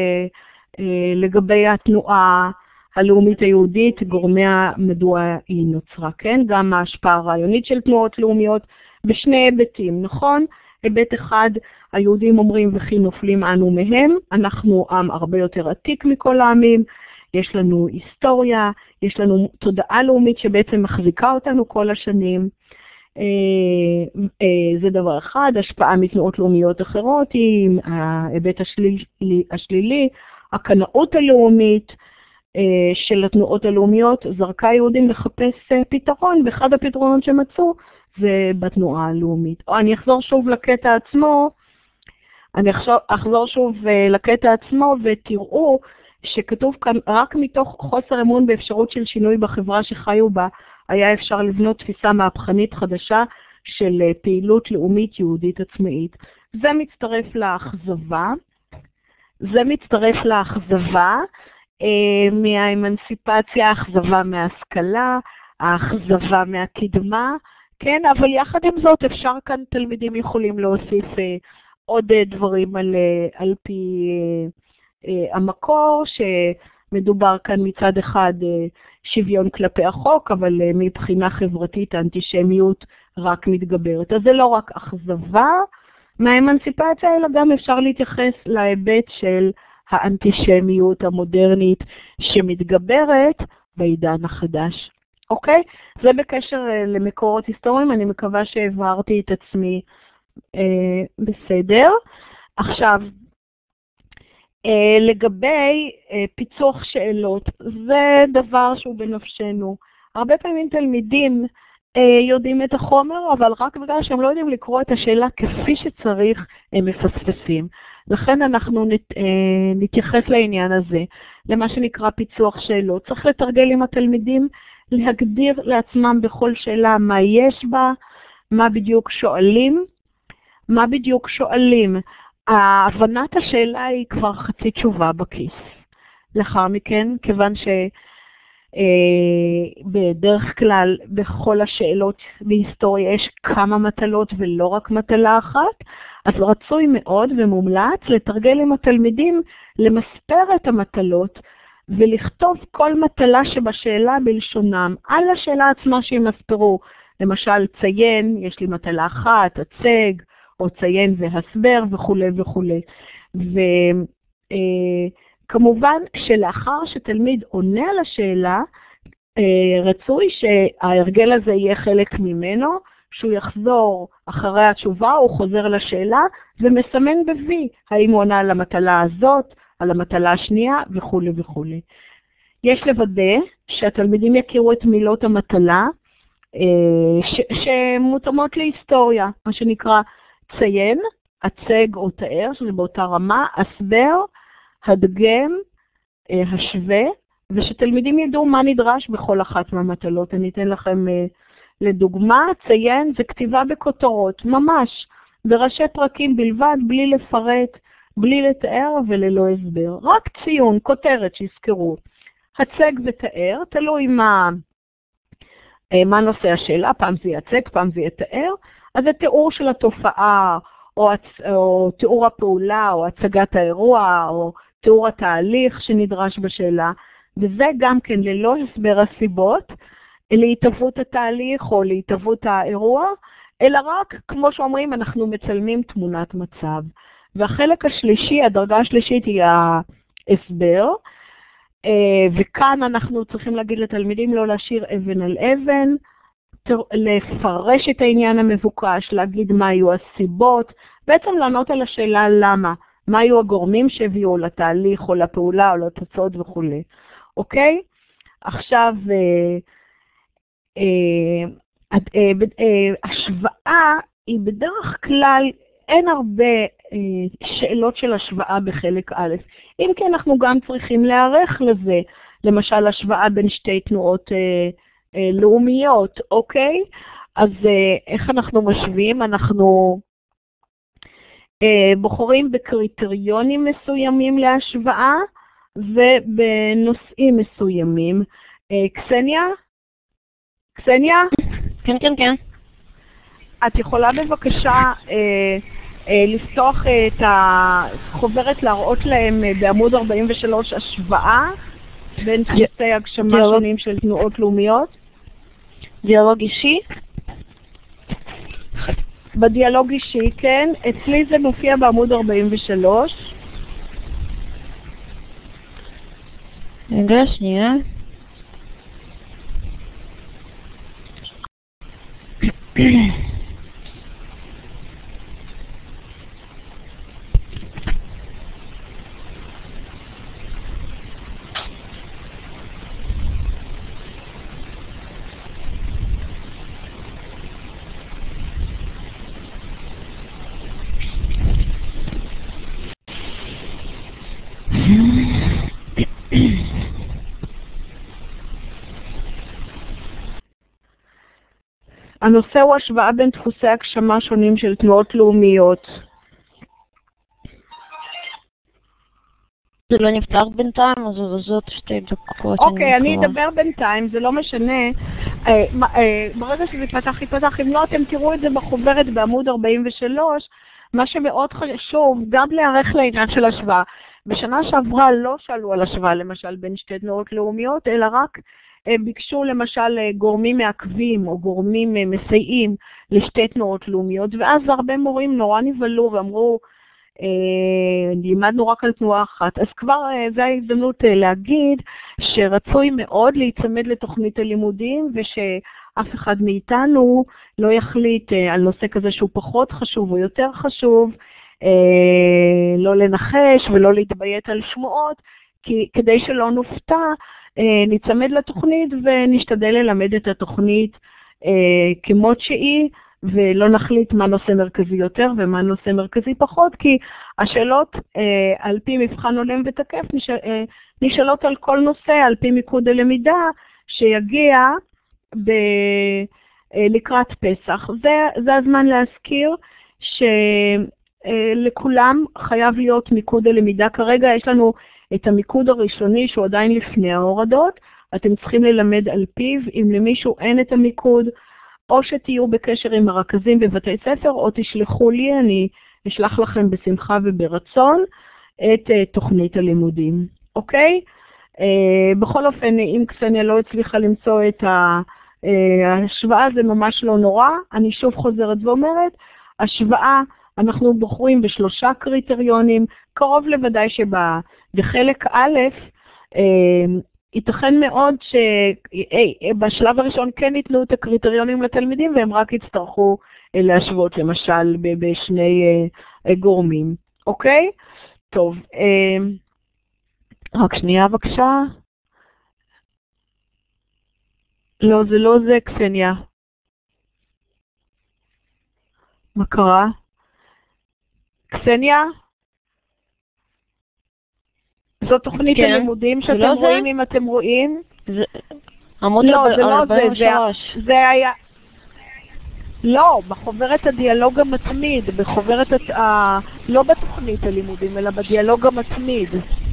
לגבי התנועה הלאומית היהודית, גורמיה מדוע היא נוצרה, כן? גם ההשפעה הרעיונית של תנועות לאומיות בשני היבטים, נכון? היבט אחד, היהודים אומרים וכי נופלים אנו מהם, אנחנו עם הרבה יותר עתיק מכל העמים, יש לנו היסטוריה, יש לנו תודעה לאומית שבעצם מחזיקה אותנו כל השנים, זה דבר אחד. השפעה מתנועות לאומיות אחרות היא ההיבט השלילי, השלילי הקנאות הלאומית של התנועות הלאומיות, זרקה יהודים לחפש פתרון, ואחד הפתרונות שמצאו זה בתנועה הלאומית. או אני אחזור שוב לקטע עצמו, אני אחזור שוב לקטע עצמו ותראו שכתוב כאן רק מתוך חוסר אמון באפשרות של שינוי בחברה שחיו בה, היה אפשר לבנות תפיסה מהפכנית חדשה של פעילות לאומית יהודית עצמאית. זה מצטרף לאכזבה, זה מצטרף לאכזבה אה, מהאמנסיפציה, האכזבה מההשכלה, האכזבה מהקדמה, כן, אבל יחד עם זאת אפשר כאן תלמידים יכולים להוסיף אה, עוד דברים על, על פי אה, המקור, מדובר כאן מצד אחד שוויון כלפי החוק, אבל מבחינה חברתית האנטישמיות רק מתגברת. אז זה לא רק אכזבה מהאמנציפציה, אלא גם אפשר להתייחס להיבט של האנטישמיות המודרנית שמתגברת בעידן החדש. אוקיי? זה בקשר למקורות היסטוריים, אני מקווה שהבהרתי את עצמי אה, בסדר. עכשיו, אה, לגבי אה, פיצוח שאלות, זה דבר שהוא בנפשנו. הרבה פעמים תלמידים אה, יודעים את החומר, אבל רק בגלל שהם לא יודעים לקרוא את השאלה כפי שצריך, הם מפספסים. לכן אנחנו נת, אה, נתייחס לעניין הזה, למה שנקרא פיצוח שאלות. צריך לתרגל עם התלמידים, להגדיר לעצמם בכל שאלה מה יש בה, מה בדיוק שואלים, מה בדיוק שואלים. הבנת השאלה היא כבר חצי תשובה בכיס. לאחר מכן, כיוון שבדרך כלל בכל השאלות בהיסטוריה יש כמה מטלות ולא רק מטלה אחת, אז רצוי מאוד ומומלץ לתרגל עם התלמידים למספר את המטלות, ולכתוב כל מטלה שבשאלה בלשונם, על השאלה עצמה שהם מספרו. למשל, ציין, יש לי מטלה אחת, הצג, או ציין והסבר וכו' וכו'. וכמובן שלאחר שתלמיד עונה על השאלה, רצוי שההרגל הזה יהיה חלק ממנו, שהוא יחזור אחרי התשובה, הוא חוזר לשאלה, ומסמן ב-וי, האם הוא עונה על המטלה הזאת, על המטלה השנייה וכו' וכו'. יש לוודא שהתלמידים יכירו את מילות המטלה שמותאמות להיסטוריה, מה שנקרא ציין, הצג או תאר, שזה באותה רמה, הסבר, הדגם, השווה, ושתלמידים ידעו מה נדרש בכל אחת מהמטלות. אני אתן לכם לדוגמה, ציין זה כתיבה בכותרות, ממש, בראשי פרקים בלבד, בלי לפרט, בלי לתאר וללא הסבר. רק ציון, כותרת שיזכרו. הצג ותאר, תלוי מה, מה נושא השאלה, פעם זה יצג, פעם זה יתאר. אז זה תיאור של התופעה, או, או תיאור הפעולה, או הצגת האירוע, או תיאור התהליך שנדרש בשאלה. וזה גם כן ללא הסבר הסיבות, להתהוות התהליך או להתהוות האירוע, אלא רק, כמו שאומרים, אנחנו מצלמים תמונת מצב. והחלק השלישי, הדרגה השלישית היא ההסבר, וכאן אנחנו צריכים להגיד לתלמידים לא להשאיר אבן על אבן, לפרש את העניין המבוקש, להגיד מה היו הסיבות, בעצם לענות על השאלה למה, מה היו הגורמים שהביאו לתהליך או לפעולה או לתוצאות וכו'. אוקיי? עכשיו, אה, אה, אה, אה, השוואה היא בדרך כלל, אין הרבה אה, שאלות של השוואה בחלק א', אם כי אנחנו גם צריכים להיערך לזה, למשל השוואה בין שתי תנועות אה, אה, לאומיות, אוקיי? אז אה, איך אנחנו משווים? אנחנו אה, בוחרים בקריטריונים מסוימים להשוואה, ובנושאים מסוימים. אה, קסניה? קסניה? כן, כן, כן. את יכולה בבקשה אה, אה, לפתוח את החוברת, להראות להם בעמוד ארבעים ושלוש השוואה בין דפוסי הגשמה שונים של תנועות לאומיות? דיאלוג אישי? בדיאלוג אישי, כן. אצלי זה מופיע בעמוד ארבעים ושלוש. רגע, שנייה. הנושא הוא השוואה בין דפוסי הגשמה שונים של תנועות לאומיות. זה לא נפתח בינתיים, אז זאת שתי דקות. אוקיי, אני אדבר בינתיים, זה לא משנה. ברגע שזה יפתח, יפתח. אם לא, אתם תראו את זה בחוברת בעמוד ארבעים ושלוש. מה שמאוד חשוב, גם להיערך לעניין של השוואה. בשנה שעברה לא שאלו על השוואה למשל בין שתי תנועות לאומיות, אלא רק ביקשו למשל גורמים מעכבים או גורמים מסייעים לשתי תנועות לאומיות, ואז הרבה מורים נורא נבלו ואמרו, לימדנו רק על תנועה אחת. אז כבר זו ההזדמנות להגיד שרצוי מאוד להיצמד לתוכנית הלימודים, ושאף אחד מאיתנו לא יחליט על נושא כזה שהוא פחות חשוב או יותר חשוב, לא לנחש ולא להתביית על שמועות, כי כדי שלא נופתע, ניצמד לתוכנית ונשתדל ללמד את התוכנית כמות שהיא, ולא נחליט מה נושא מרכזי יותר ומה נושא מרכזי פחות, כי השאלות על פי מבחן הולם ותקף נשאלות על כל נושא, על פי מיקוד הלמידה שיגיע ב... לקראת פסח. זה, זה הזמן להזכיר שלכולם חייב להיות מיקוד הלמידה. כרגע יש לנו את המיקוד הראשוני שהוא עדיין לפני ההורדות, אתם צריכים ללמד על פיו. אם למישהו אין את המיקוד, או שתהיו בקשר עם הרכזים בבתי ספר, או תשלחו לי, אני אשלח לכם בשמחה וברצון את uh, תוכנית הלימודים. אוקיי? Uh, בכל אופן, אם קסניה לא הצליחה למצוא את ההשוואה, זה ממש לא נורא. אני שוב חוזרת ואומרת, השוואה, אנחנו בוחרים בשלושה קריטריונים, קרוב לוודאי שבחלק א', uh, ייתכן מאוד שבשלב הראשון כן ייתנו את הקריטריונים לתלמידים, והם רק יצטרכו להשוות למשל בשני גורמים. אוקיי? טוב, רק שנייה בבקשה. לא, זה לא זה, קסניה. מה קרה? קסניה? זו תוכנית כן. הלימודים שאתם לא רואים, זה? אם אתם רואים. זה... עמוד לא, על... זה לא זה, זה, זה היה... לא, בחוברת הדיאלוג המתמיד, בחוברת, הת... ה... לא בתוכנית הלימודים, אלא בדיאלוג המתמיד.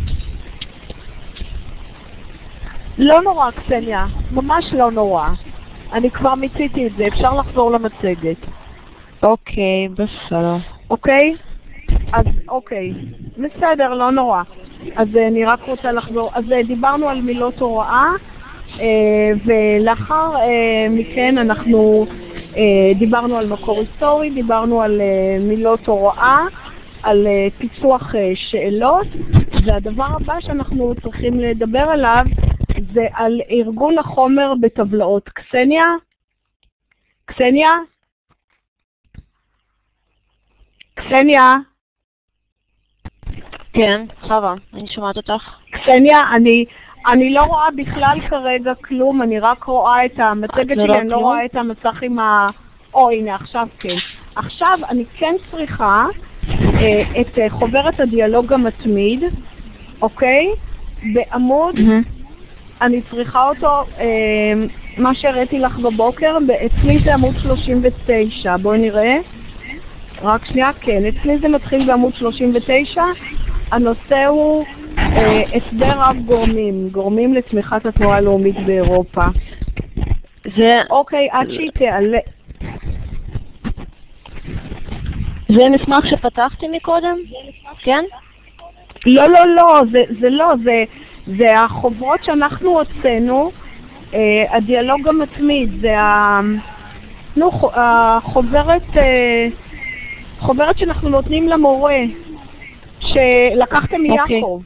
לא נורא, קסניה, ממש לא נורא. אני כבר מיציתי את זה, אפשר לחזור למצגת. אוקיי, בסדר. אוקיי? אז אוקיי, בסדר, לא נורא. אז אני רק רוצה לחזור. אז דיברנו על מילות הוראה, ולאחר מכן אנחנו דיברנו על מקור היסטורי, דיברנו על מילות הוראה, על פיצוח שאלות, והדבר הבא שאנחנו צריכים לדבר עליו זה על ארגון החומר בטבלאות. קסניה? קסניה? קסניה? כן, חווה, אני שומעת אותך. קסניה, אני, אני לא רואה בכלל כרגע כלום, אני רק רואה את המצגת שלי, אני לא רואה את המסך עם ה... או, הנה, עכשיו כן. עכשיו אני כן צריכה אה, את אה, חוברת הדיאלוג המתמיד, אוקיי? בעמוד, mm-hmm. אני צריכה אותו, אה, מה שהראיתי לך בבוקר, אצלי זה עמוד שלושים ותשע, בואי נראה. רק שנייה, כן, אצלי זה מתחיל בעמוד שלושים ותשע, הנושא הוא אה, הסבר רב גורמים, גורמים לתמיכת התנועה הלאומית באירופה. זה... אוקיי, עד שהיא תעלה. זה מסמך שפתחתי מקודם? כן? לא, לא, לא, זה, זה לא, זה, זה החוברות שאנחנו הוצאנו, אה, הדיאלוג המתמיד, זה ה... נו, החוברת... אה, חוברת שאנחנו נותנים למורה, שלקחתם מיעקב.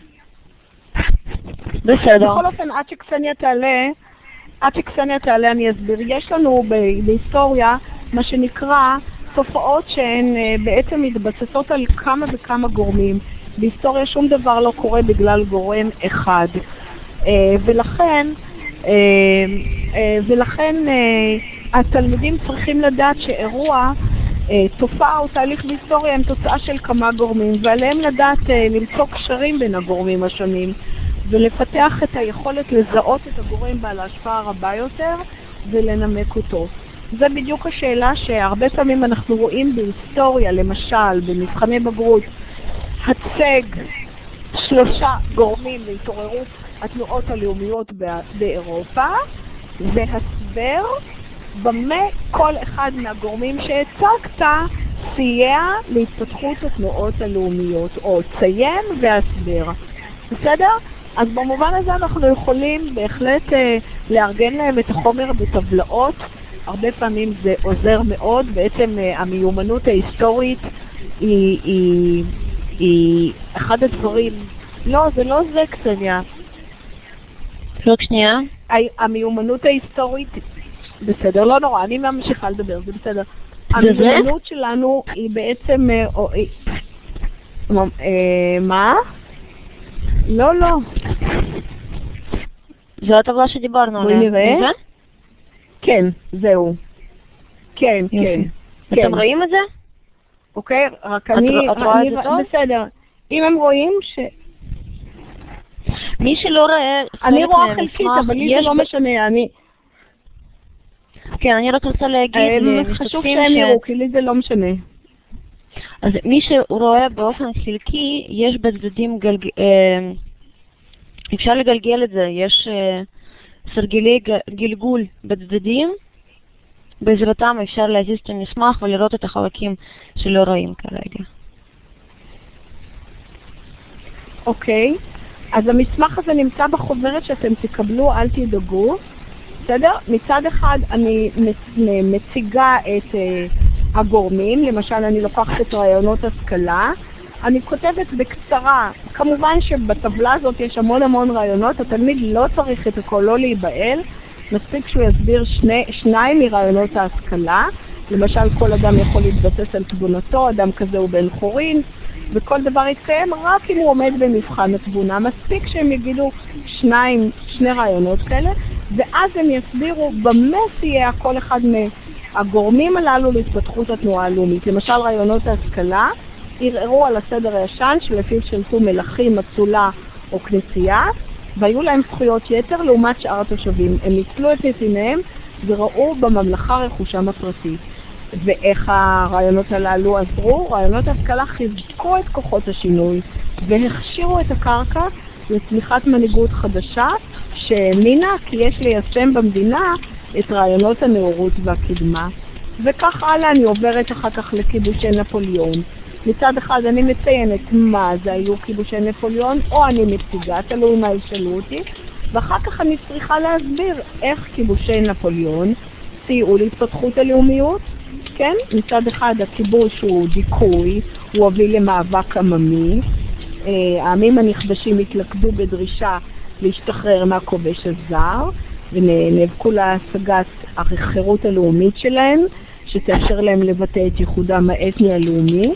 בסדר. בכל אופן, עד שקסניה תעלה, עד שקסניה תעלה אני אסביר. יש לנו בהיסטוריה מה שנקרא תופעות שהן בעצם מתבססות על כמה וכמה גורמים. בהיסטוריה שום דבר לא קורה בגלל גורם אחד. ולכן, ולכן התלמידים צריכים לדעת שאירוע, תופעה או תהליך בהיסטוריה הם תוצאה של כמה גורמים, ועליהם לדעת למצוא קשרים בין הגורמים השונים, ולפתח את היכולת לזהות את הגורם בעל ההשפעה הרבה יותר ולנמק אותו. זה בדיוק השאלה שהרבה פעמים אנחנו רואים בהיסטוריה, למשל במבחני בגרות, הצג שלושה גורמים להתעוררות התנועות הלאומיות באירופה, והסבר במה כל אחד מהגורמים שהצגת סייע להתפתחות התנועות הלאומיות, או ציין והסבר. בסדר? אז במובן הזה אנחנו יכולים בהחלט אה, לארגן להם את החומר בטבלאות. הרבה פעמים זה עוזר מאוד. בעצם אה, המיומנות ההיסטורית היא, היא, היא אחד הדברים. לא, זה לא זה קטניה. רק שנייה. המיומנות ההיסטורית, בסדר, לא נורא, אני ממשיכה לדבר, זה בסדר. המיומנות שלנו היא בעצם, מה? לא, לא. זו הטבלה שדיברנו עליה. בואי נראה. כן, זהו. כן, כן. אתם רואים את זה? אוקיי, רק אני, את רואה את זה טוב? בסדר. אם הם רואים ש... מי שלא רואה... אני רואה חלקית, אבל לי זה לא משנה, אני... כן, אני רק רוצה להגיד... חשוב שהם יראו, כי לי זה לא משנה. אז מי שרואה באופן חלקי, יש בצדדים גלגל... אפשר לגלגל את זה, יש סרגלי גלגול בצדדים, בעזרתם אפשר להזיז את המסמך ולראות את החלקים שלא רואים כרגע. אוקיי. אז המסמך הזה נמצא בחוברת שאתם תקבלו, אל תדאגו, בסדר? מצד אחד אני מציגה את uh, הגורמים, למשל אני לוקחת את רעיונות השכלה, אני כותבת בקצרה, כמובן שבטבלה הזאת יש המון המון רעיונות, התלמיד לא צריך את הכל, לא להיבהל, מספיק שהוא יסביר שני, שניים מרעיונות ההשכלה, למשל כל אדם יכול להתבסס על תבונתו, אדם כזה הוא בן חורין, וכל דבר יתקיים רק אם הוא עומד במבחן התבונה. מספיק שהם יגידו שניים, שני רעיונות כאלה, ואז הם יסבירו במה סייע כל אחד מהגורמים הללו להתפתחות התנועה הלאומית. למשל רעיונות ההשכלה ערערו על הסדר הישן שלפיו שלטו מלכים, אצולה או כנסייה, והיו להם זכויות יתר לעומת שאר התושבים. הם ניצלו את נתיניהם וראו בממלכה רכושם הפרטי. ואיך הרעיונות הללו עזרו? רעיונות ההשכלה חיזקו את כוחות השינוי והכשירו את הקרקע לצמיחת מנהיגות חדשה שהאמינה כי יש ליישם במדינה את רעיונות הנאורות והקדמה. וכך הלאה אני עוברת אחר כך לכיבושי נפוליאון. מצד אחד אני מציינת מה זה היו כיבושי נפוליאון, או אני מציגה, תלוי מה ישאלו אותי, ואחר כך אני צריכה להסביר איך כיבושי נפוליאון סייעו להתפתחות הלאומיות. כן? מצד אחד הכיבוש הוא דיכוי, הוא הוביל למאבק עממי. העמים הנכבשים התלכדו בדרישה להשתחרר מהכובש הזר, ונאבקו להשגת החירות הלאומית שלהם, שתאפשר להם לבטא את ייחודם האתני הלאומי,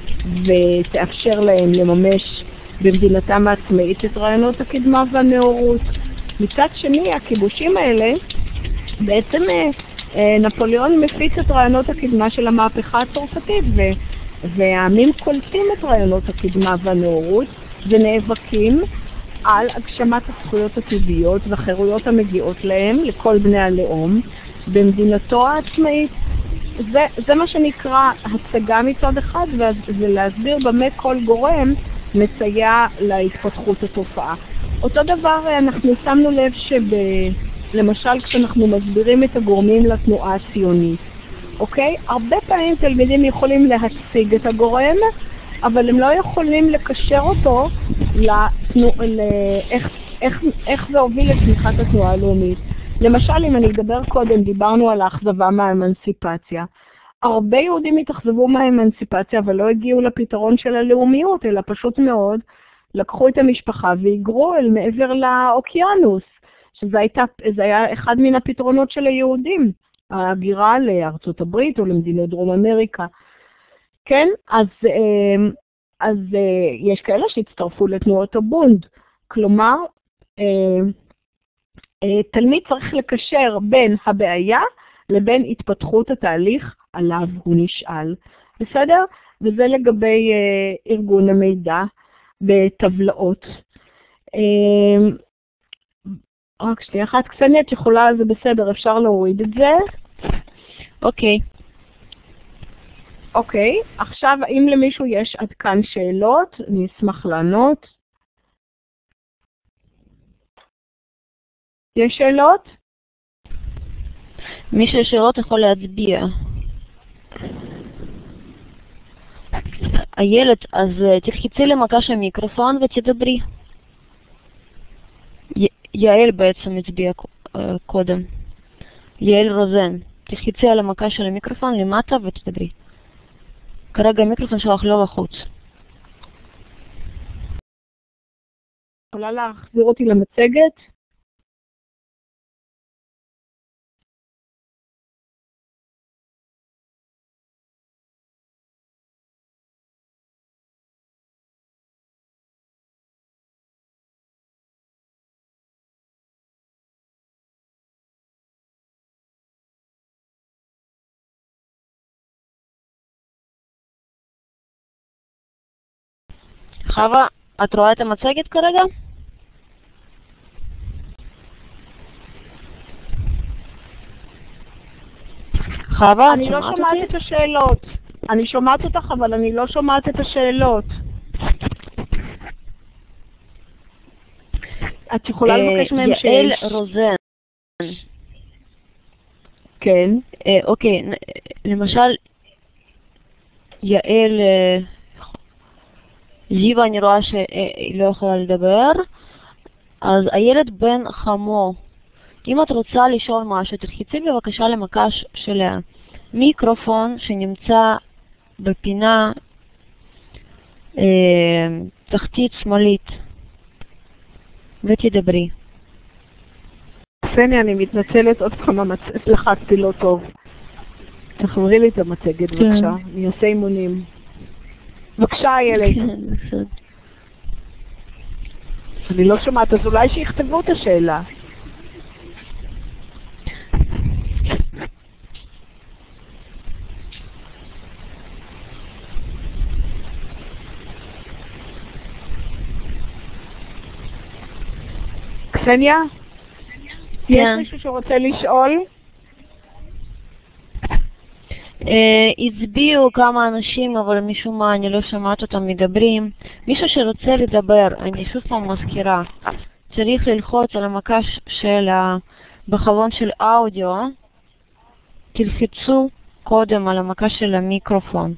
ותאפשר להם לממש במדינתם העצמאית את רעיונות הקדמה והנאורות. מצד שני, הכיבושים האלה בעצם נפוליאון מפיץ את רעיונות הקדמה של המהפכה הצרפתית, ו... והעמים קולטים את רעיונות הקדמה והנאורות ונאבקים על הגשמת הזכויות הטבעיות והחירויות המגיעות להם לכל בני הלאום במדינתו העצמאית. זה, זה מה שנקרא הצגה מצד אחד, ולהסביר במה כל גורם מסייע להתפתחות התופעה. אותו דבר אנחנו שמנו לב שב... למשל כשאנחנו מסבירים את הגורמים לתנועה הציונית, אוקיי? הרבה פעמים תלמידים יכולים להציג את הגורם, אבל הם לא יכולים לקשר אותו לתנוע... לאיך, איך, איך זה הוביל לתמיכת התנועה הלאומית. למשל, אם אני אדבר קודם, דיברנו על האכזבה מהאמנסיפציה. הרבה יהודים התאכזבו מהאמנסיפציה, אבל לא הגיעו לפתרון של הלאומיות, אלא פשוט מאוד לקחו את המשפחה והיגרו אל מעבר לאוקיינוס. שזה הייתה, זה היה אחד מן הפתרונות של היהודים, ההגירה לארצות הברית או למדינות דרום אמריקה. כן? אז, אז יש כאלה שהצטרפו לתנועות הבונד. כלומר, תלמיד צריך לקשר בין הבעיה לבין התפתחות התהליך עליו הוא נשאל. בסדר? וזה לגבי ארגון המידע בטבלאות. רק שנייה אחת, קסניה, את יכולה, זה בסדר, אפשר להוריד את זה. אוקיי. אוקיי, עכשיו, אם למישהו יש עד כאן שאלות, אני אשמח לענות. יש שאלות? מי שיש שאלות יכול להצביע. איילת, אז תלחצי למקש המיקרופון ותדברי. יעל בעצם הצביעה קודם. יעל רוזן. תלחצי על המקש של המיקרופון למטה ותדברי. כרגע המיקרופון שלך לא לחוץ. יכולה להחזיר אותי למצגת? חווה, את רואה את המצגת כרגע? חווה, אני לא שומעת את השאלות. אני שומעת אותך, אבל אני לא שומעת את השאלות. את יכולה לבקש מהם שיש. יעל רוזן. כן. אוקיי, למשל, יעל... זיווה, אני רואה שהיא לא יכולה לדבר. אז איילת בן חמו, אם את רוצה לשאול משהו, תלחצי בבקשה למקש של המיקרופון שנמצא בפינה אה, תחתית שמאלית ותדברי. קסניה, אני מתנצלת עוד כמה מצגת, לחצתי לא טוב. תחברי לי את המצגת בבקשה, אני עושה אימונים. בבקשה, איילת. אני לא שומעת, אז אולי שיכתבו את השאלה. קסניה? יש מישהו שרוצה לשאול? הצביעו כמה אנשים, אבל משום מה אני לא שמעת אותם מדברים. מישהו שרוצה לדבר, אני שוב פעם מזכירה, צריך ללחוץ על המקש של בחלון של אודיו, תלחצו קודם על המקש של המיקרופון.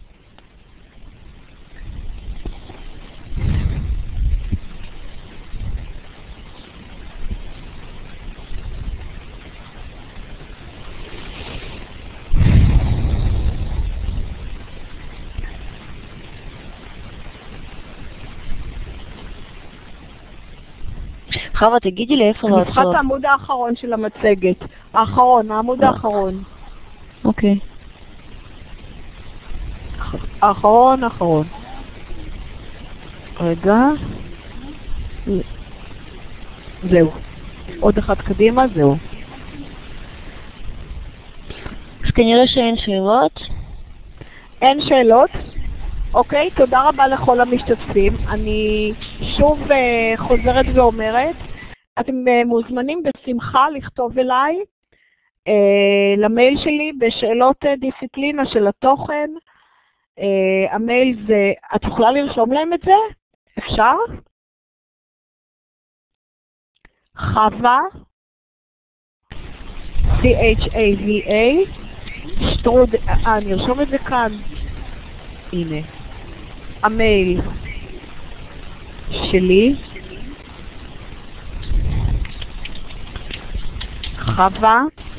חווה, תגידי לי איפה לעצור. אני צריכה את העמוד האחרון של המצגת. האחרון, העמוד האחרון. אוקיי. האחרון, האחרון. רגע. זהו. עוד אחד קדימה, זהו. אז כנראה שאין שאלות. אין שאלות? אוקיי, תודה רבה לכל המשתתפים. אני שוב uh, חוזרת ואומרת, אתם uh, מוזמנים בשמחה לכתוב אליי uh, למייל שלי בשאלות uh, דיסציפלינה של התוכן. Uh, המייל זה, את יכולה לרשום להם את זה? אפשר? חווה, C-H-A-V-A, שטרוד, אה, אני ארשום את זה כאן. הנה. המייל שלי, חווה,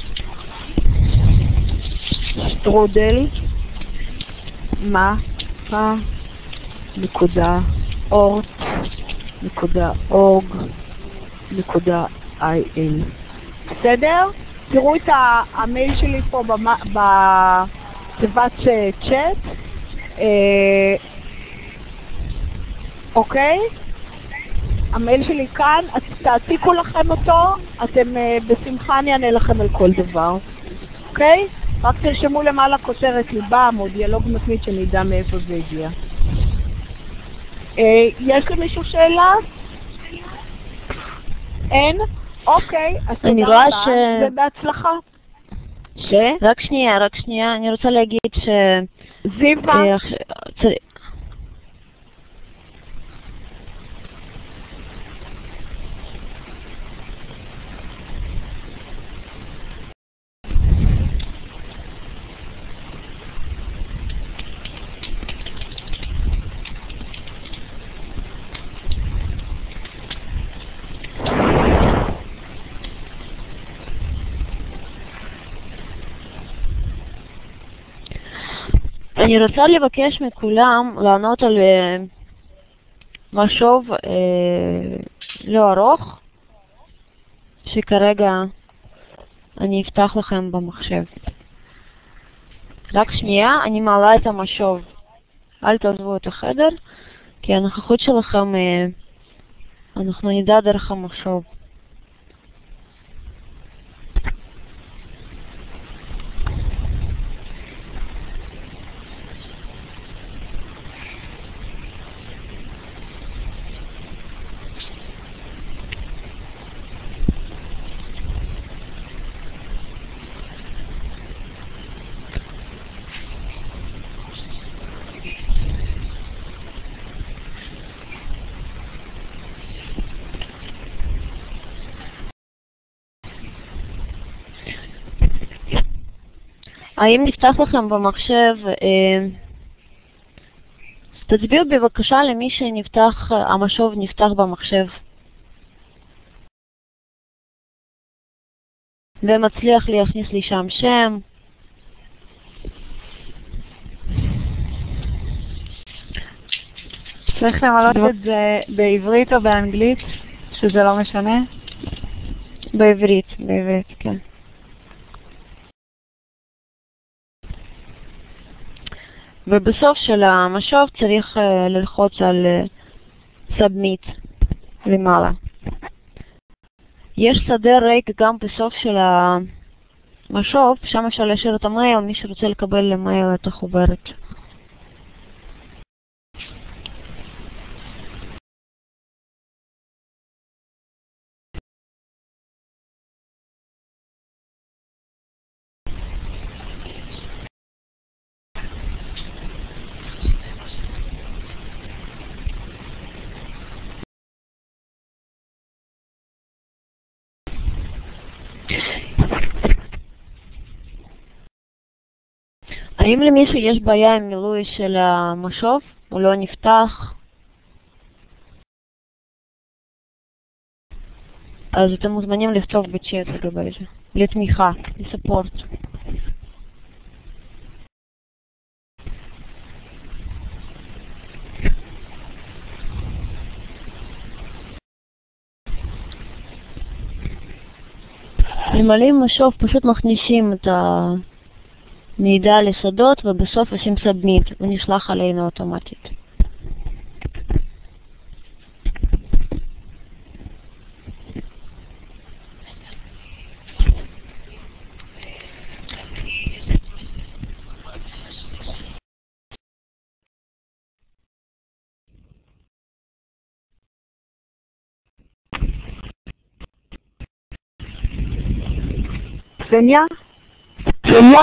שטרודל, מה, מה, נקודה, אורט, נקודה, אורג, נקודה, איי-אל. בסדר? תראו את המייל שלי פה בתיבת צ'אט. אוקיי? המייל שלי כאן, תעתיקו לכם אותו, אתם בשמחה אני אענה לכם על כל דבר. אוקיי? רק תרשמו למעלה כותרת ליבם או דיאלוג מתמיד שנדע מאיפה זה הגיע. יש למישהו שאלה? אין? אוקיי, אז תודה רבה ובהצלחה. ש? רק שנייה, רק שנייה, אני רוצה להגיד ש... זיווה. אני רוצה לבקש מכולם לענות על משוב אה, לא ארוך, שכרגע אני אפתח לכם במחשב. רק שנייה, אני מעלה את המשוב. אל תעזבו את החדר, כי הנוכחות שלכם, אה, אנחנו נדע דרך המשוב. האם נפתח לכם במחשב? אה, תצביעו בבקשה למי שנפתח, המשוב נפתח במחשב. ומצליח להכניס לי שם שם. צריך למלות את זה בעברית או באנגלית, שזה לא משנה? בעברית, בעברית, כן. ובסוף של המשוב צריך uh, ללחוץ על uh, Submit למעלה. יש שדה ריק גם בסוף של המשוב, שם אפשר להשאיר את המייל, מי שרוצה לקבל למייל את החוברת. האם למישהו יש בעיה עם מילוי של המשוב? הוא לא נפתח? אז אתם מוזמנים לכתוב בצ'אט לגבי זה. לתמיכה, לספורט. למלאים משוב פשוט מכניסים את המידע לשדות ובסוף עושים סאבמיט ונשלח עלינו אוטומטית. קסניה? קסניה?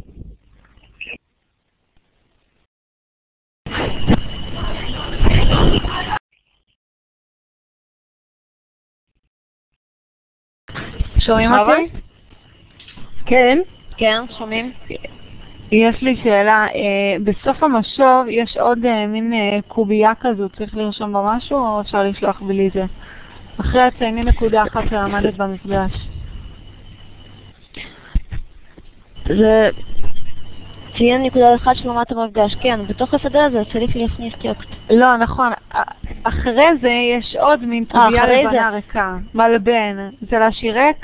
שומעים אותי? כן. כן, שומעים? יש לי שאלה, אה, בסוף המשוב יש עוד אה, מין אה, קובייה כזו, צריך לרשום בה משהו או אפשר לשלוח בלי זה? אחרי הצייני נקודה אחת שעמדת במפגש. זה ציין נקודה אחת שלומת המפגש, כן, בתוך השדה הזה צריך להכניס טקסט. לא, נכון, אחרי זה יש עוד מין קובייה לבנה ריקה, מלבן, זה להשאיר ריק?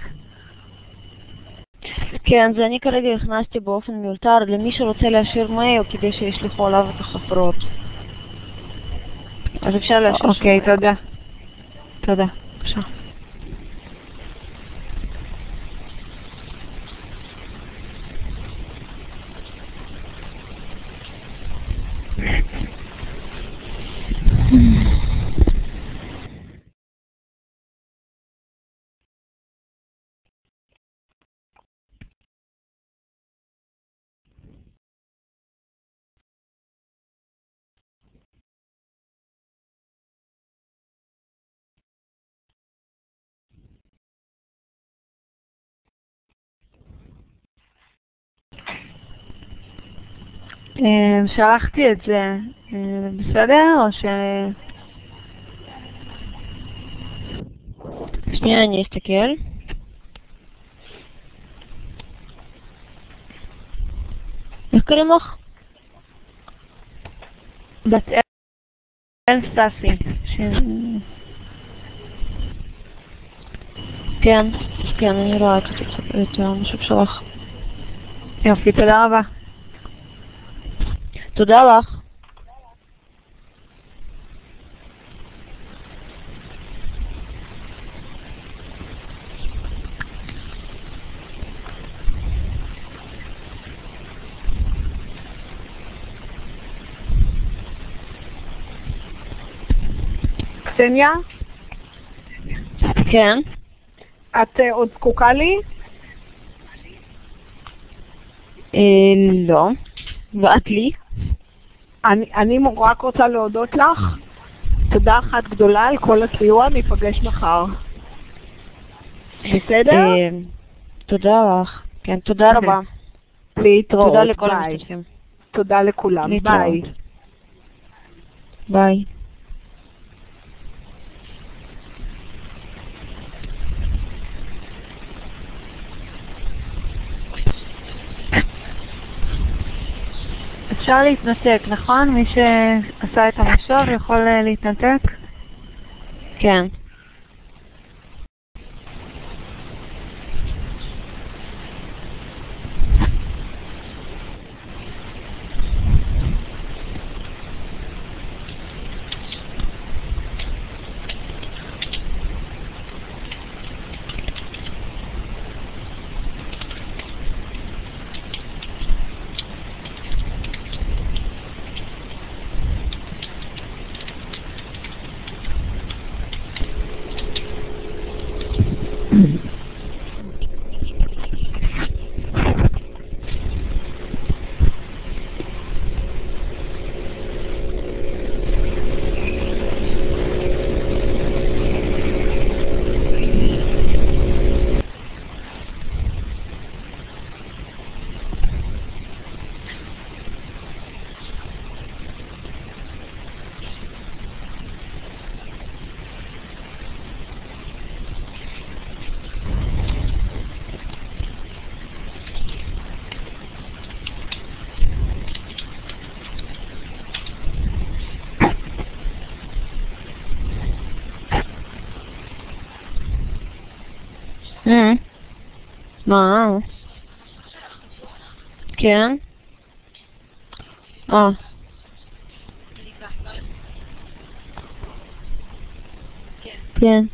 כן, זה אני כרגע הכנסתי באופן מיותר למי שרוצה להשאיר מייל כדי שישלחו עליו את החפרות. אז אפשר להשאיר. אוקיי, תודה. תודה. בבקשה. שלחתי את זה, בסדר? או ש... שנייה, אני אסתכל. איך קוראים לך? בת אל סטסי. כן, כן, אני רואה את המשוק שלך. יופי, תודה רבה. תודה לך. קסניה? כן. את uh, עוד זקוקה לי? אה, לא. ואת לי? אני, אני רק רוצה להודות לך. תודה אחת גדולה על כל הסיוע, ניפגש מחר. בסדר? אה, תודה לך. כן, תודה רבה. להתראות. תודה לכל ביי. המשתתפים. תודה לכולם. להתראות. ביי. ביי. אפשר להתנתק, נכון? מי שעשה את המשוב יכול להתנתק? כן. Mm. מה? כן? אה. כן.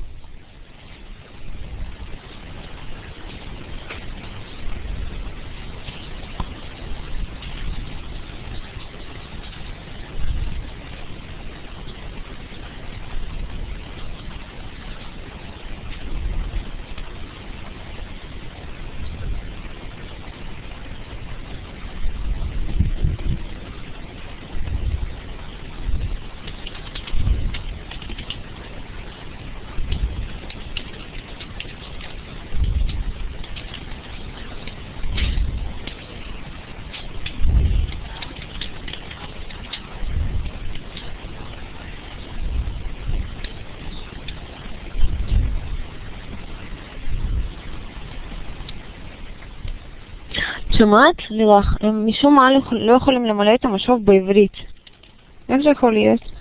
שומעת? לילך, הם משום מה לא יכולים למלא את המשוב בעברית. איך זה יכול להיות?